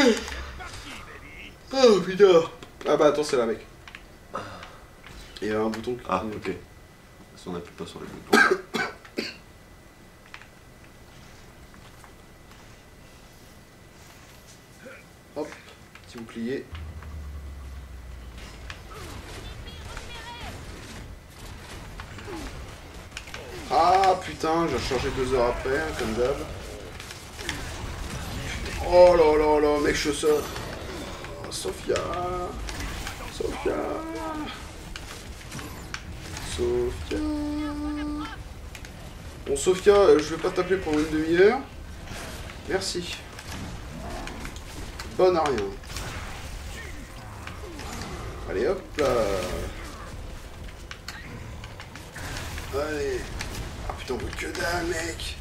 A: Oh putain. Ah bah attends, c'est là, mec. Il y a un bouton qui...
B: Ah, ok. Si on appuie pas sur les boutons.
A: Hop, petit bouclier. Ah putain, j'ai rechargé deux heures après, hein, comme d'hab. Oh là là là, mec, je saute. Oh, Sophia. Sophia. Sophia. Bon, Sophia, euh, je vais pas t'appeler pendant une demi-heure. Merci. Bonne à rien. Allez, hop là. Allez. Ah putain, on voit que dalle, mec.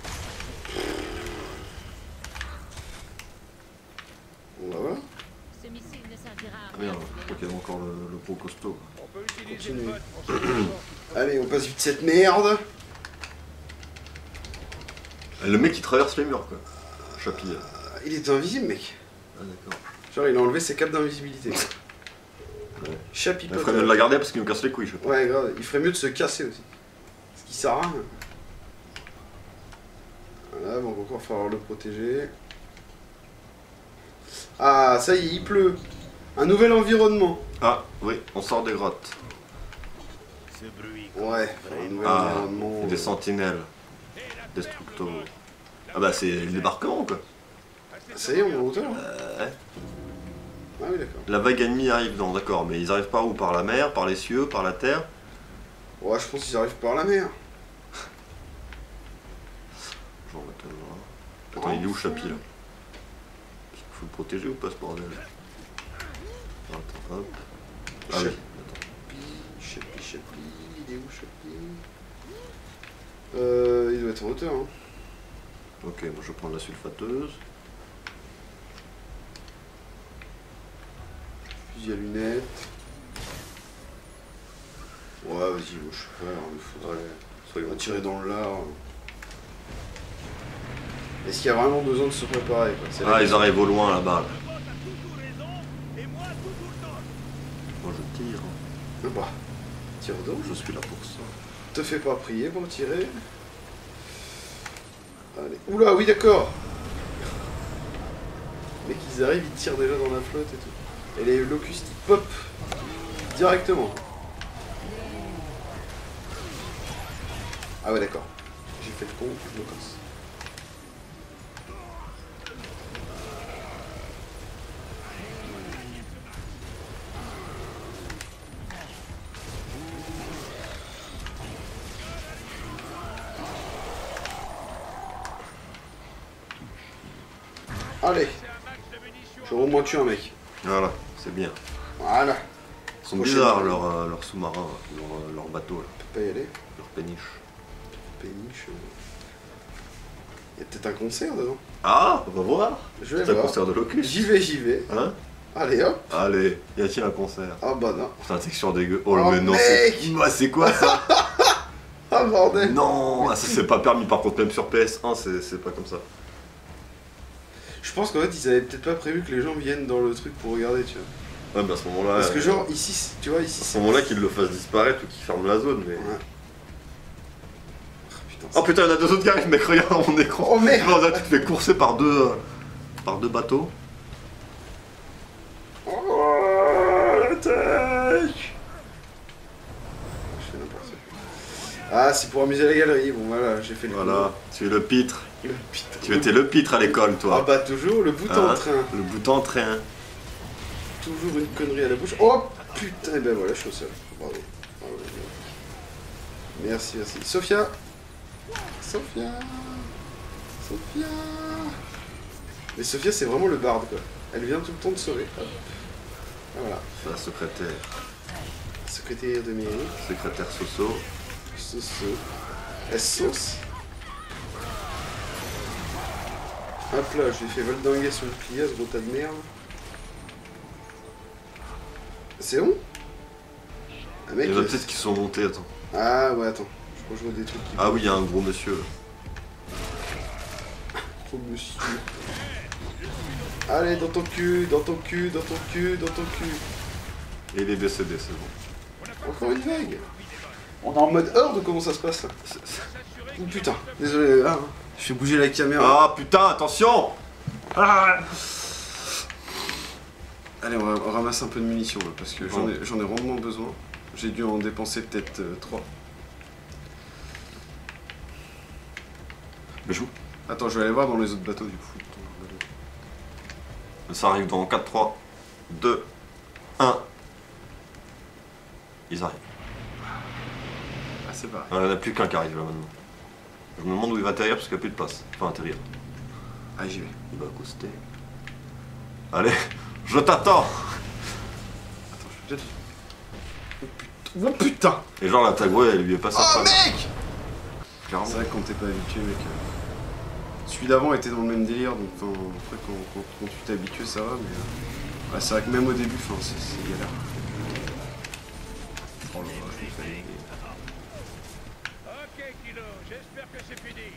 A: Bon bah voilà.
C: Ce missile ne servira à
B: Ah
C: rien.
B: merde, je crois qu'il y avait encore le, le gros costaud.
A: Continue. Allez, on passe vite cette merde.
B: Le mec il traverse les murs quoi. Chapille.
A: Ah, il est invisible, mec.
B: Ah d'accord.
A: Genre, il a enlevé ses capes d'invisibilité.
B: Ouais.
A: Chapi
B: Il ferait mieux de la garder parce qu'il nous casse les couilles, je sais pas.
A: Ouais, grave. Il ferait mieux de se casser aussi. Ce qui sert à rien. Voilà, bon, on va encore falloir le protéger. Ah, ça y est, il pleut. Un nouvel environnement.
B: Ah oui, on sort des grottes.
A: Ouais, un nouvel
B: Ah,
A: environnement.
B: des sentinelles. Destructo. Ah bah c'est le débarquement quoi.
A: Ça y est, on est en hauteur.
B: Euh, ouais.
A: Ah oui, d'accord.
B: La vague ennemie arrive, non d'accord, mais ils arrivent par où? Par la mer, par les cieux, par la terre?
A: Ouais, je pense qu'ils arrivent par la mer.
B: Genre, attends, attends, il est où Chapi là? Faut le protéger ou pas ce bordel? Attends, hop. Ah oui,
A: Chapi.
B: attends.
A: Chapi, Chapi, il est où Chapi? Euh, il doit être en hauteur, hein.
B: Ok, moi je vais prendre la sulfateuse.
A: Fusil à lunettes. Ouais, vas-y, moi, je sais pas, il faudrait
B: Soyons
A: tirer dans le lard. Est-ce qu'il y a vraiment besoin de se préparer quoi? C'est la
B: Ah, ils
A: question.
B: arrivent au loin là-bas. Là. Moi je tire.
A: Ah bah, tire donc.
B: Je suis là pour ça.
A: Te fais pas prier pour tirer. Allez. Oula, oui, d'accord. Mec, ils arrivent, ils tirent déjà dans la flotte et tout. Et les locustes, ils pop directement. Ah ouais, d'accord. J'ai fait le con, je me casse. Allez. J'aurais au moins tué un mec.
B: Voilà, c'est bien.
A: Voilà.
B: Ils sont
A: Prochaine
B: bizarres
A: fois.
B: leurs euh, leurs sous-marins, leur, euh, leur bateau, là,
A: On peut pas y aller.
B: leur péniche.
A: Péniche. Il y a peut-être un concert dedans.
B: Ah, on va voir.
A: Je vais
B: C'est un
A: voir.
B: concert de Locus.
A: J'y vais, j'y vais.
B: Hein?
A: Allez hop.
B: Allez, y a-t-il un concert?
A: Ah bah non.
B: Putain, texture dégueu. Oh,
A: Oh,
B: mais non,
A: mec.
B: c'est. Bah, c'est quoi ça?
A: Ah bordel.
B: Non, ah, ça c'est pas permis par contre, même sur P S un, c'est c'est pas comme ça.
A: Je pense qu'en fait ils avaient peut-être pas prévu que les gens viennent dans le truc pour regarder, tu vois.
B: Ouais, bah à ce moment-là.
A: Parce que
B: euh,
A: genre ici, c'est- tu vois, ici
B: À ce
A: c'est...
B: moment-là, qu'ils le fassent disparaître ou qu'ils ferment la zone, mais.
A: Ouais. Ah, putain,
B: Oh putain, il y en a deux autres qui arrivent, mec, regarde mon écran.
A: Oh merde.
B: On a tout fait courser par deux. euh, par deux bateaux.
A: Oh, l'attaque. Je fais n'importe quoi. Ah, c'est pour amuser la galerie. Bon voilà, j'ai fait le coup.
B: Voilà, tu es le pitre.
A: Le putain.
B: Tu étais le pitre à l'école,
A: Ah
B: toi.
A: bah toujours le bout en
B: Hein,
A: train.
B: Le bout en train.
A: Toujours une connerie à la bouche. Oh putain, et ben voilà, je suis au sol. Bravo. Bravo. Merci, merci. Sophia. Sophia. Sophia. Mais Sophia, c'est vraiment le barde, quoi. Elle vient tout le temps de sauver. Hop. Ah, voilà.
B: La secrétaire.
A: Secrétaire de mairie.
B: Secrétaire Soso.
A: Soso. S-sauce. Hop là, je lui ai fait valdinguer son bouclier, ce gros tas de merde. C'est bon? Un mec.
B: Il y en a
A: euh,
B: peut-être qui sont montés, attends.
A: Ah ouais, attends. Je crois que je vois des trucs qui.
B: Ah oui, il y a un gros monsieur.
A: Gros monsieur. Allez, dans ton cul, dans ton cul, dans ton cul, dans ton cul.
B: Et il est décédé, c'est bon.
A: Encore une vague. On est en mode horde ou comment ça se passe là?
B: C'est- c'est-
A: Oh putain, désolé, là, hein. Je fais bouger la caméra.
B: Ah putain, attention.
A: Ah. Allez, on, va, on ramasse un peu de munitions là, parce que j'en ai, j'en ai rondement besoin. J'ai dû en dépenser peut-être trois.
B: Mais joue.
A: Attends, je vais aller voir dans les autres bateaux du coup.
B: Ça arrive dans quatre, trois, deux, un. Ils arrivent.
A: Ah, c'est pareil.
B: Il n'y en a plus qu'un qui arrive là maintenant. Je me demande où il va atterrir parce qu'il n'y a plus de place. Enfin, atterrir.
A: Ah, j'y vais.
B: Il va accoster. Allez, je t'attends.
A: Attends, je vais peut-être. Oh putain. Oh putain.
B: Et genre la tagouée, elle lui est passée
A: Oh
B: après.
A: mec.
B: Clairement.
A: C'est vrai que quand t'es pas habitué, mec. euh, Celui d'avant était dans le même délire, donc enfin, après quand, quand, quand tu t'es habitué, ça va, mais. euh, Ouais, c'est vrai que même au début, enfin, c'est c'est galère. Oh là là, je me fais aider.
D: Ok, Kilo, j'espère que c'est fini.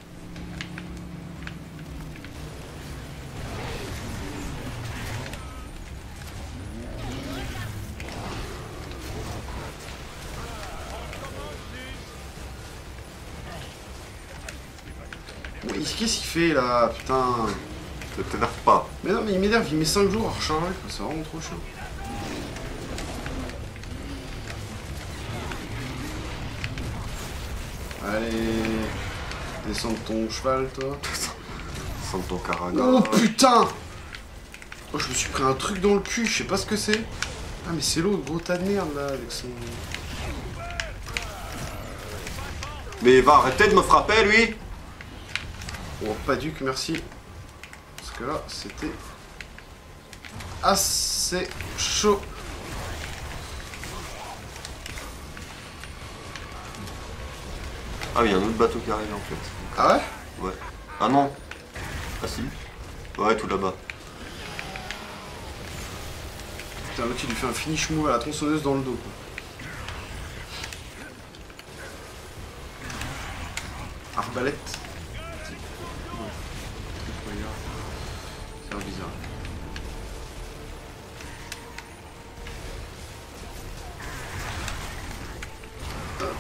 A: Oui, qu'est-ce qu'il fait là? Putain.
B: Ne t'énerve pas.
A: Mais non, mais il m'énerve, il met cinq jours à recharger, quoi, c'est vraiment trop chiant. Allez, descends de ton cheval, toi.
B: Sans ton caraga.
A: Oh putain! Oh, je me suis pris un truc dans le cul, je sais pas ce que c'est. Ah, mais c'est l'autre gros tas de merde là, avec son.
B: Mais il va arrêter de me frapper lui.
A: Oh, pas duc, merci. Parce que là, c'était assez chaud.
B: Ah oui, il y a un autre bateau qui arrive en fait.
A: Ah ouais?
B: Ouais. Ah non. Ah si. Ouais, tout là-bas.
A: Putain, l'autre il lui fait un finish move à la tronçonneuse dans le dos, quoi. Arbalète. C'est bizarre. Hop.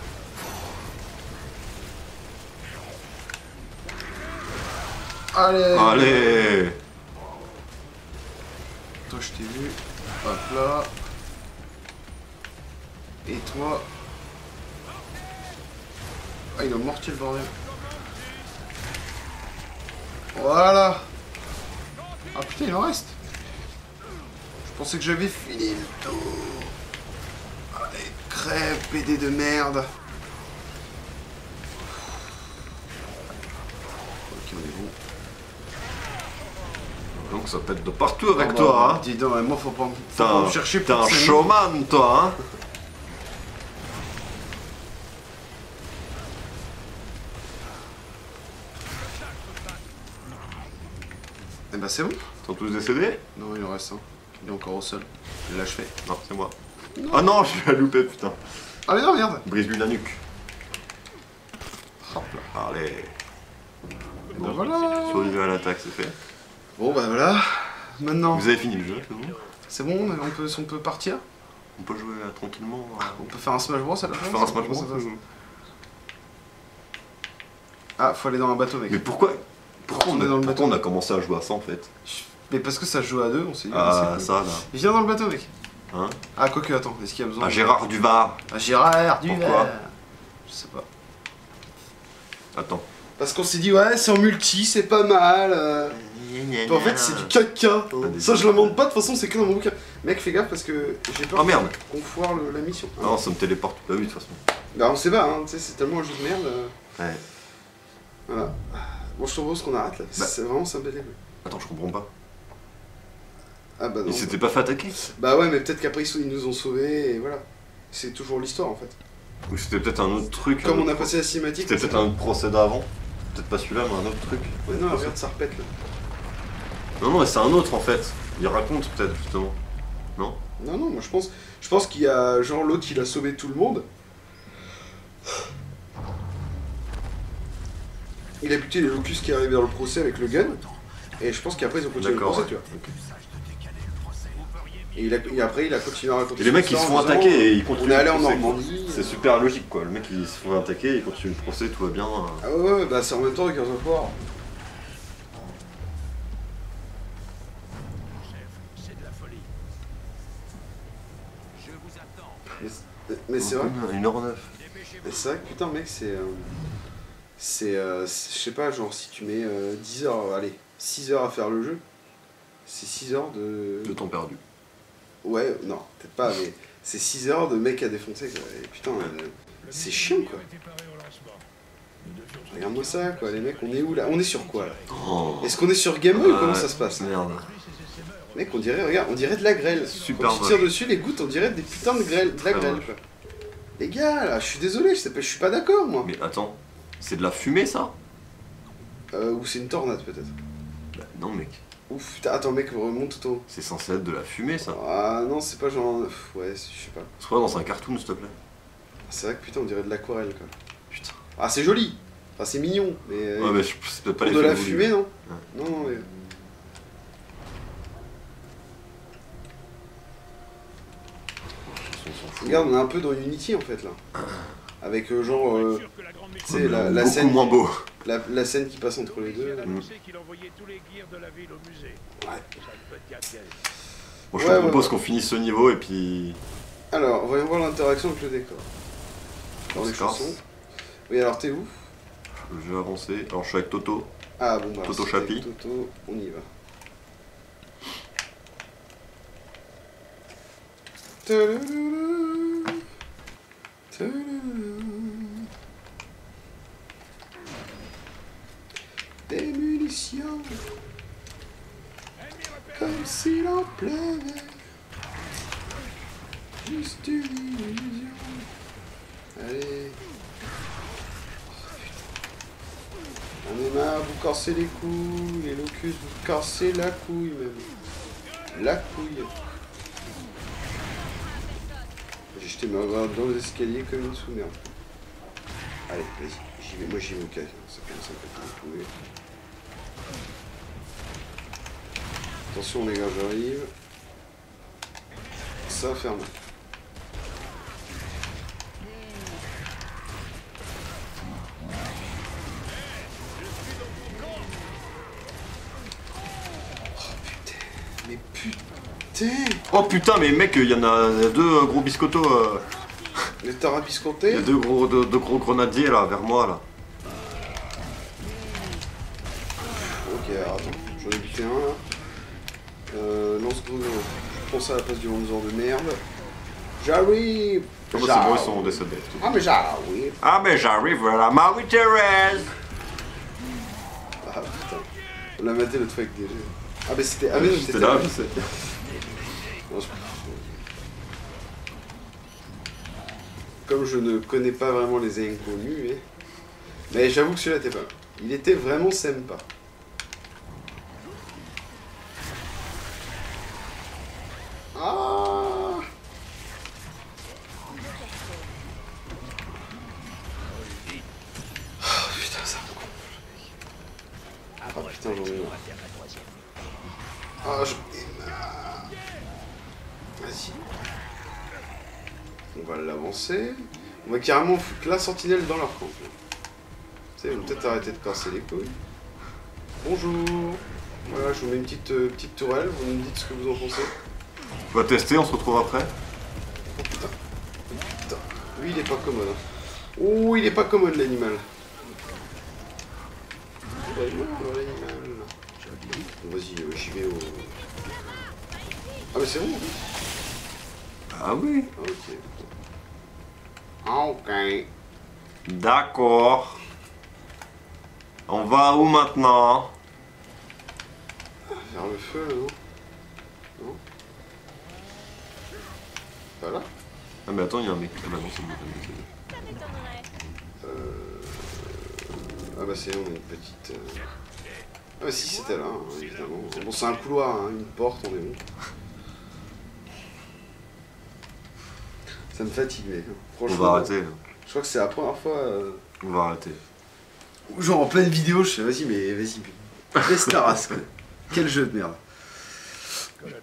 A: Allez.
B: Allez.
A: Toi je t'ai vu. Hop là. Et toi. Ah, il a mortier le bordel. Voilà. Ah putain, il en reste. Je pensais que j'avais fini le tour. Allez, crève, P D de merde. Ok, on est bon.
B: Donc ça pète de partout avec
A: Ah bah,
B: toi, hein.
A: Dis donc, moi faut pas, faut
B: T'es
A: pas
B: un,
A: me chercher
B: t'es
A: pour
B: un
A: que ça me-
B: showman, toi, hein.
A: Eh bah c'est bon.
B: Ils sont tous décédés?
A: Non, il en reste un. Il est encore au sol. Je l'ai achevé.
B: Non, c'est moi.
A: Non.
B: Ah non, je l'ai loupé, putain.
A: Ah mais non, merde.
B: Brise-lui la nuque.
A: Hop là.
B: Allez.
A: Et bah voilà.
B: Survivre à l'attaque, c'est fait.
A: Bon bah voilà. Maintenant,
B: Vous avez fini le jeu, c'est bon?
A: c'est bon, on peut, on peut partir.
B: On peut jouer euh, tranquillement. euh,
A: On peut faire un Smash Bros à la
B: On
A: fin.
B: peut faire un
A: c'est
B: Smash
A: comment
B: Bros,
A: ça se passe
B: c'est bon.
A: Ah, faut aller dans un bateau, mec.
B: Mais pourquoi Pourquoi on,
A: On est
B: a,
A: dans le
B: pourquoi
A: bateau.
B: on a commencé à jouer à ça en fait?
A: Mais parce que ça se joue à deux, on s'est dit.
B: Ah,
A: c'est cool.
B: ça là.
A: Viens dans le bateau, mec.
B: Hein?
A: Ah, quoique, attends, est-ce qu'il y a besoin
B: Ah, Gérard Duvar.
A: Ah, Gérard du
B: Pourquoi
A: verre. Je sais pas.
B: Attends.
A: Parce qu'on s'est dit, ouais, c'est en multi, c'est pas mal. euh. En fait, c'est du caca. Ça, je l'invente pas, de toute façon, c'est que dans mon bouquin. Mec, fais gaffe parce que j'ai peur
B: Oh merde.
A: qu'on foire le- la mission.
B: Non, ça me téléporte. Bah oui, de toute façon.
A: Bah, on sait pas, hein, tu sais, c'est tellement un jeu de merde. euh.
B: Ouais.
A: Voilà. Bon, je te propose qu'on arrête là.
B: Bah.
A: C'est vraiment sympathique.
B: Attends, je comprends pas.
A: Ah bah non.
B: Ils s'étaient pas fait attaquer?
A: Bah ouais, mais peut-être qu'après ils ils nous ont sauvés et voilà. C'est toujours l'histoire en fait.
B: Ou c'était peut-être un autre truc.
A: Comme
B: un
A: on a
B: autre-
A: passé la cinématique.
B: C'était peut-être un autre procédé avant. Peut-être pas celui-là, mais un autre truc.
A: Ouais, non, regarde, ça repète là.
B: Non, non, mais c'est un autre en fait. Il raconte peut-être justement. Non?
A: Non, non, moi je pense, je pense qu'il y a genre l'autre il a sauvé tout le monde. Il a buté les locus qui arrivaient dans le procès avec le gun. Et je pense qu'après ils ont continué le
B: D'accord.
A: procès,
B: Ouais.
A: tu vois. Et, il a, et après il a continué à raconter.
B: Et les mecs ils se font attaquer et ils continuent.
A: On est allé en
B: le procès,
A: Normandie.
B: quoi. C'est super logique quoi. Le mec ils se font attaquer, ils continuent le procès, tout va bien.
A: Ah ouais, ouais, bah c'est en même temps que Gears of War.
D: C'est de la folie. Je vous attends.
A: Mais, c'est- mais c'est vrai.
B: une heure neuf.
A: Mais c'est vrai que putain mec c'est... euh, c'est... euh, c'est- je sais pas, genre si tu mets euh, dix heures, allez, six heures à faire le jeu, c'est six heures de...
B: De temps perdu.
A: Ouais, non, peut-être pas, mais c'est six heures de mec à défoncer quoi. Et putain, euh, c'est chiant quoi. Regarde-moi ça quoi, les mecs, on est où là? On est sur quoi là?
B: Oh.
A: Est-ce qu'on est sur Game Boy ou comment
B: Ouais,
A: ça se passe?
B: Merde.
A: Mec, on dirait, regarde, on dirait de la grêle.
B: Super
A: Quand tu
B: moche.
A: tires dessus, les gouttes, on dirait des putains de grêle, de la
B: Très
A: grêle
B: moche.
A: quoi. Les gars, là, je suis désolé, je sais pas, je suis pas d'accord moi.
B: Mais attends, c'est de la fumée ça?
A: Euh, ou c'est une tornade peut-être.
B: Bah non mec,
A: Ouf, putain, attends mec, remonte tout au haut.
B: c'est censé être de la fumée ça.
A: Ah non, c'est pas genre... pff, ouais, je sais pas.
B: C'est pas dans un cartoon s'il te plaît.
A: C'est vrai que putain, on dirait de l'aquarelle quoi.
B: Putain.
A: Ah, c'est joli. Enfin, c'est mignon, mais... euh,
B: Ouais mais je- c'est peut-être pas
A: pour
B: les
A: de la
B: films voulus.
A: fumée, non?
B: Ouais.
A: Non, non, mais...
B: On s'en fout.
A: Regarde, on est un peu dans Unity en fait là. Avec euh, genre... euh,
D: Sûr que la grande
A: tu sais, la, la
B: Beaucoup
A: scène...
B: moins beau.
A: La, la scène qui passe entre les deux.
D: Il a
A: là.
D: annoncé qu'il envoyait tous les gears de la ville au musée.
A: Ouais.
D: Ça ne peut être qu'à
B: Bon, je
A: Ouais,
B: te
A: ouais,
B: propose
A: ouais.
B: qu'on finisse ce niveau et puis...
A: Alors, voyons voir l'interaction avec le décor. Dans
B: On
A: les
B: se casse.
A: chansons. Oui, alors t'es où?
B: Je vais avancer. Alors je suis avec Toto.
A: Ah bon, bah...
B: Toto
A: c'est
B: Chapi.
A: Toto, on y va. Tadadada, tadadada. Des munitions, comme s'il en pleuvait. Juste une illusion. Allez. On est marre, vous cassez les couilles, les locus, vous cassez la couille même. La couille. J'ai jeté ma barre dans les escaliers comme une sous-merde. Allez, vas-y, j'y vais, moi j'y vais au cas. Ça commence un peu plus. Attention les gars, j'arrive. Ça ferme. Mais putain!
B: Oh putain mais mec, il y en a deux euh, gros biscottos. euh,
A: Les
B: Il y
A: tarabiscotés?
B: a deux gros, deux, deux gros grenadiers là, vers moi là.
A: Ok, alors attends, j'en ai buté un là. Euh, lance gros. Je prends ça à la place du lanceur de merde. J'arrive!
B: Ah bah c'est bon, ils sont décédés.
A: Ah mais j'arrive!
B: Ah mais j'arrive, voilà, Marie-Thérèse.
A: Ah putain. On l'a maté l'autre fois avec des jeux. Ah mais c'était... Ah mais non,
B: J'étais
A: c'était
B: là, je sais.
A: Non, je- Comme je ne connais pas vraiment les inconnus, mais... Mais j'avoue que celui-là était pas mal. Il était vraiment sympa. Ah Oh, putain, ça me gonfle. Ah putain, j'en ai marre. Ah, j'en ai marre. Vas-y. On va l'avancer. On va carrément foutre la sentinelle dans leur camp. Tu sais, ils vont peut-être arrêter de casser les couilles. Bonjour. Voilà, je vous mets une petite, euh, petite tourelle. Vous me dites ce que vous en pensez.
B: On va tester, on se retrouve après.
A: Oh putain. Putain. Lui, il est pas commode. hein. Oh, il est pas commode, l'animal. Vraiment, l'animal. Bon, vas-y, euh, j'y vais au... Ah, mais c'est bon.
B: Ah oui.
A: Ah, ok. Ok.
B: D'accord. On va où maintenant?
A: Vers le feu, là, non? Non? Pas là?
B: Ah mais attends, il y a un mec. Ah bah non, c'est bon.
C: Ça m'étonnerait.
A: Euh... Ah bah c'est on a une petite... euh, Ah bah si, c'était là, hein, évidemment. Bon, c'est un couloir, hein, une porte, on est bon. Ça me fatigue, mec.
B: On
A: Franchement,
B: va arrêter.
A: je crois que c'est la première fois... euh,
B: On va arrêter.
A: où genre en pleine vidéo, je fais vas-y, mais vas-y, mais... laisse ta race, quoi. Quel jeu de merde.
D: Colonel.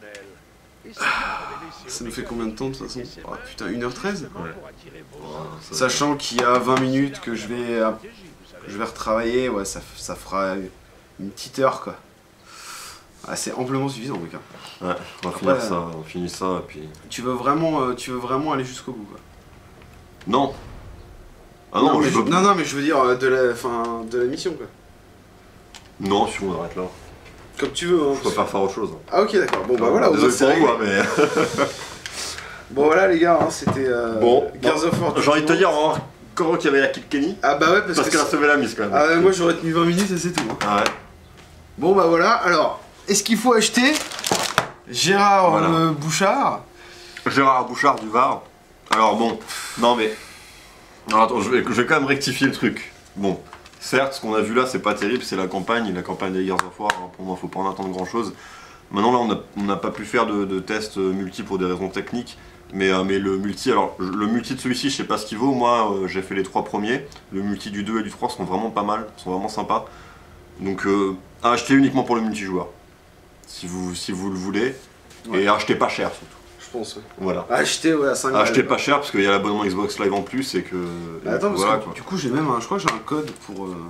A: Ça nous fait combien de temps, de toute façon? Oh putain, une heure treize?
B: Ouais. Oh, ça-
A: Sachant qu'il y a vingt minutes que je vais, euh, je vais retravailler, ouais, ça, f- ça fera une petite heure, quoi. Ah, c'est amplement suffisant, mec. Hein.
B: Ouais, on va
A: Après,
B: finir
A: euh,
B: ça, on finit ça et puis...
A: Tu veux vraiment, euh, tu veux vraiment aller jusqu'au bout, quoi.
B: Non. Ah non,
A: mais
B: je
A: je-
B: veux...
A: non, non, mais je veux dire euh, de la, fin, de la mission, quoi.
B: Non, si on arrête là.
A: Comme tu veux, hein.
B: Je préfère faire autre chose.
A: Ah ok, d'accord. Bon bah voilà, au moins,
B: Désolé
A: c'est
B: pour
A: réglé.
B: moi, mais...
A: Bon voilà les gars, hein, c'était euh,
B: Bon,
A: Gears of War.
B: J'ai envie de te dire, on va voir comment qu'il y avait la Kid Kenny.
A: Ah bah ouais, parce,
B: Parce
A: que
B: qu'elle a
A: c'est-
B: sauvé la mise quand même.
A: ah, ouais, moi j'aurais tenu vingt minutes et c'est tout. Hein.
B: Ah ouais.
A: Bon bah voilà, alors, est-ce qu'il faut acheter Gérard
B: Voilà.
A: euh, Bouchard?
B: Gérard Bouchard du Var. Alors bon, non mais... Alors attends, je vais, je vais quand même rectifier le truc. Bon, certes, ce qu'on a vu là, c'est pas terrible, c'est la campagne, la campagne des Gears of War. Hein. Pour moi, faut pas en attendre grand chose. Maintenant là, on a- on n'a pas pu faire de, de tests multi pour des raisons techniques. Mais, euh, mais le multi, alors je- le multi de celui-ci, je sais pas ce qu'il vaut. Moi, euh, j'ai fait les trois premiers. Le multi du deux et du trois sont vraiment pas mal, sont vraiment sympas. Donc, euh, à acheter uniquement pour le multijoueur. Si vous, si vous le voulez.
A: Ouais.
B: Et achetez pas cher surtout.
A: Je pense, ouais.
B: Voilà.
A: Acheter, ouais, à cinq balles.
B: Achetez pas cher parce qu'il y a l'abonnement Xbox Live en plus et que.
A: Bah,
B: et
A: attends,
B: que
A: parce
B: voilà,
A: que
B: quoi.
A: du coup, j'ai même un, je crois que j'ai un code pour euh,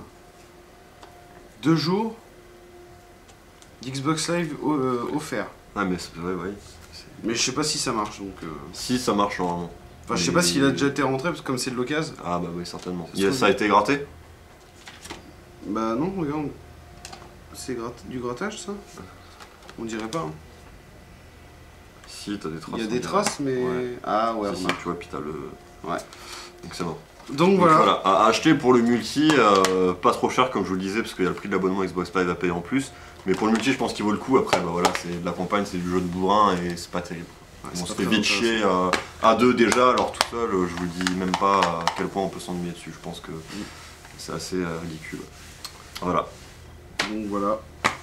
A: deux jours d'Xbox Live o- euh, offert.
B: Ah, mais c'est vrai, ouais. C'est-
A: Mais je sais pas si ça marche, donc... euh,
B: Si ça marche normalement.
A: Enfin, je sais
B: Mais-
A: pas s'il a déjà été rentré, parce que comme c'est de l'occasion...
B: Ah, bah oui, certainement.
A: Ça se
B: Il y a-
A: trouve-
B: ça a été gratté?
A: Bah non, regarde. C'est grat- du grattage, ça? On dirait pas, hein.
B: Si, t'as des traces.
A: Il y a
B: on
A: des
B: dirait.
A: traces, mais...
B: Ouais.
A: Ah ouais,
B: Si, si,
A: remarque.
B: tu vois, puis t'as le.
A: Ouais.
B: Donc c'est bon.
A: Donc
B: Donc
A: voilà.
B: voilà, à acheter pour le multi, euh, pas trop cher comme je vous le disais, parce qu'il y a le prix de l'abonnement Xbox Live à payer en plus. Mais pour le multi, je pense qu'il vaut le coup. Après, bah voilà, c'est de la campagne, c'est du jeu de bourrin et c'est pas terrible.
A: Ouais,
B: on
A: c'est
B: se
A: pas
B: fait
A: très
B: vite chier
A: intéressant.
B: euh, à deux déjà, alors tout seul, euh, je vous dis même pas à quel point on peut s'ennuyer dessus. Je pense que c'est assez euh, ridicule. Voilà.
A: Donc voilà.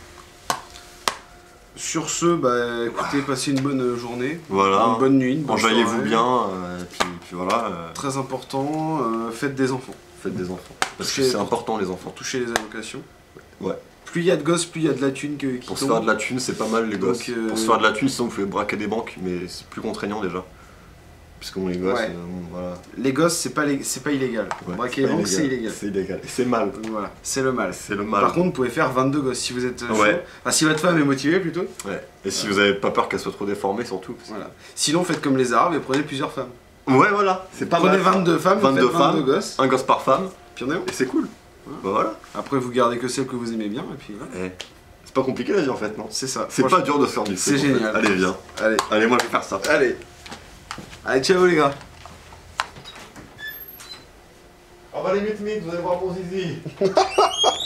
A: Sur ce, bah écoutez, passez une bonne journée.
B: Voilà.
A: Une bonne nuit. Une bonne
B: Enjaillez-vous
A: soirée.
B: bien, euh, et puis, puis voilà, euh,
A: Très important, euh, faites des enfants.
B: faites des enfants. Parce que
A: Touchez-
B: c'est important les enfants.
A: Pour toucher les allocations.
B: Ouais.
A: Plus il y a de gosses, plus il y a de la thune que, qui
B: Pour se
A: tombe.
B: faire de la thune, c'est pas mal les
A: Donc,
B: gosses.
A: euh,
B: Pour se faire de la thune, sinon vous pouvez braquer des banques, mais c'est plus contraignant déjà. Puisqu'on les gosses,
A: Ouais.
B: euh, bon, voilà.
A: Les gosses, c'est pas, lég- c'est pas illégal.
B: Ouais,
A: Braquer les
B: pas
A: banques, c'est illégal.
B: C'est illégal. Et c'est mal.
A: Donc voilà, c'est le mal.
B: C'est le mal.
A: Par contre, vous pouvez faire vingt-deux gosses si vous êtes euh,
B: Ouais.
A: chaud. Enfin, si votre femme est motivée plutôt.
B: Ouais. Et si vous avez pas peur qu'elle soit trop déformée, surtout. parce que-
A: Voilà. Sinon, faites comme les Arabes et prenez plusieurs femmes.
B: Ouais, voilà. C'est pas
A: Prenez
B: mal.
A: vingt-deux femmes, vous
B: vingt-deux
A: faites vingt-deux
B: femmes.
A: gosses.
B: Un gosse par femme.
A: Puis on est bon.
B: Et c'est cool.
A: Ouais.
B: Bah voilà.
A: Après, vous gardez que celles que vous aimez bien et puis voilà.
B: Eh, c'est pas compliqué la vie en fait, non?
A: C'est ça.
B: C'est pas
A: Franchement,
B: dur de se faire du
A: c'est
B: fric, en fait.
A: génial.
B: Allez, viens.
A: Allez,
B: Allez, moi je vais faire ça.
A: allez. Allez, ciao les gars.
B: On va les mettre, vous allez voir mon zizi.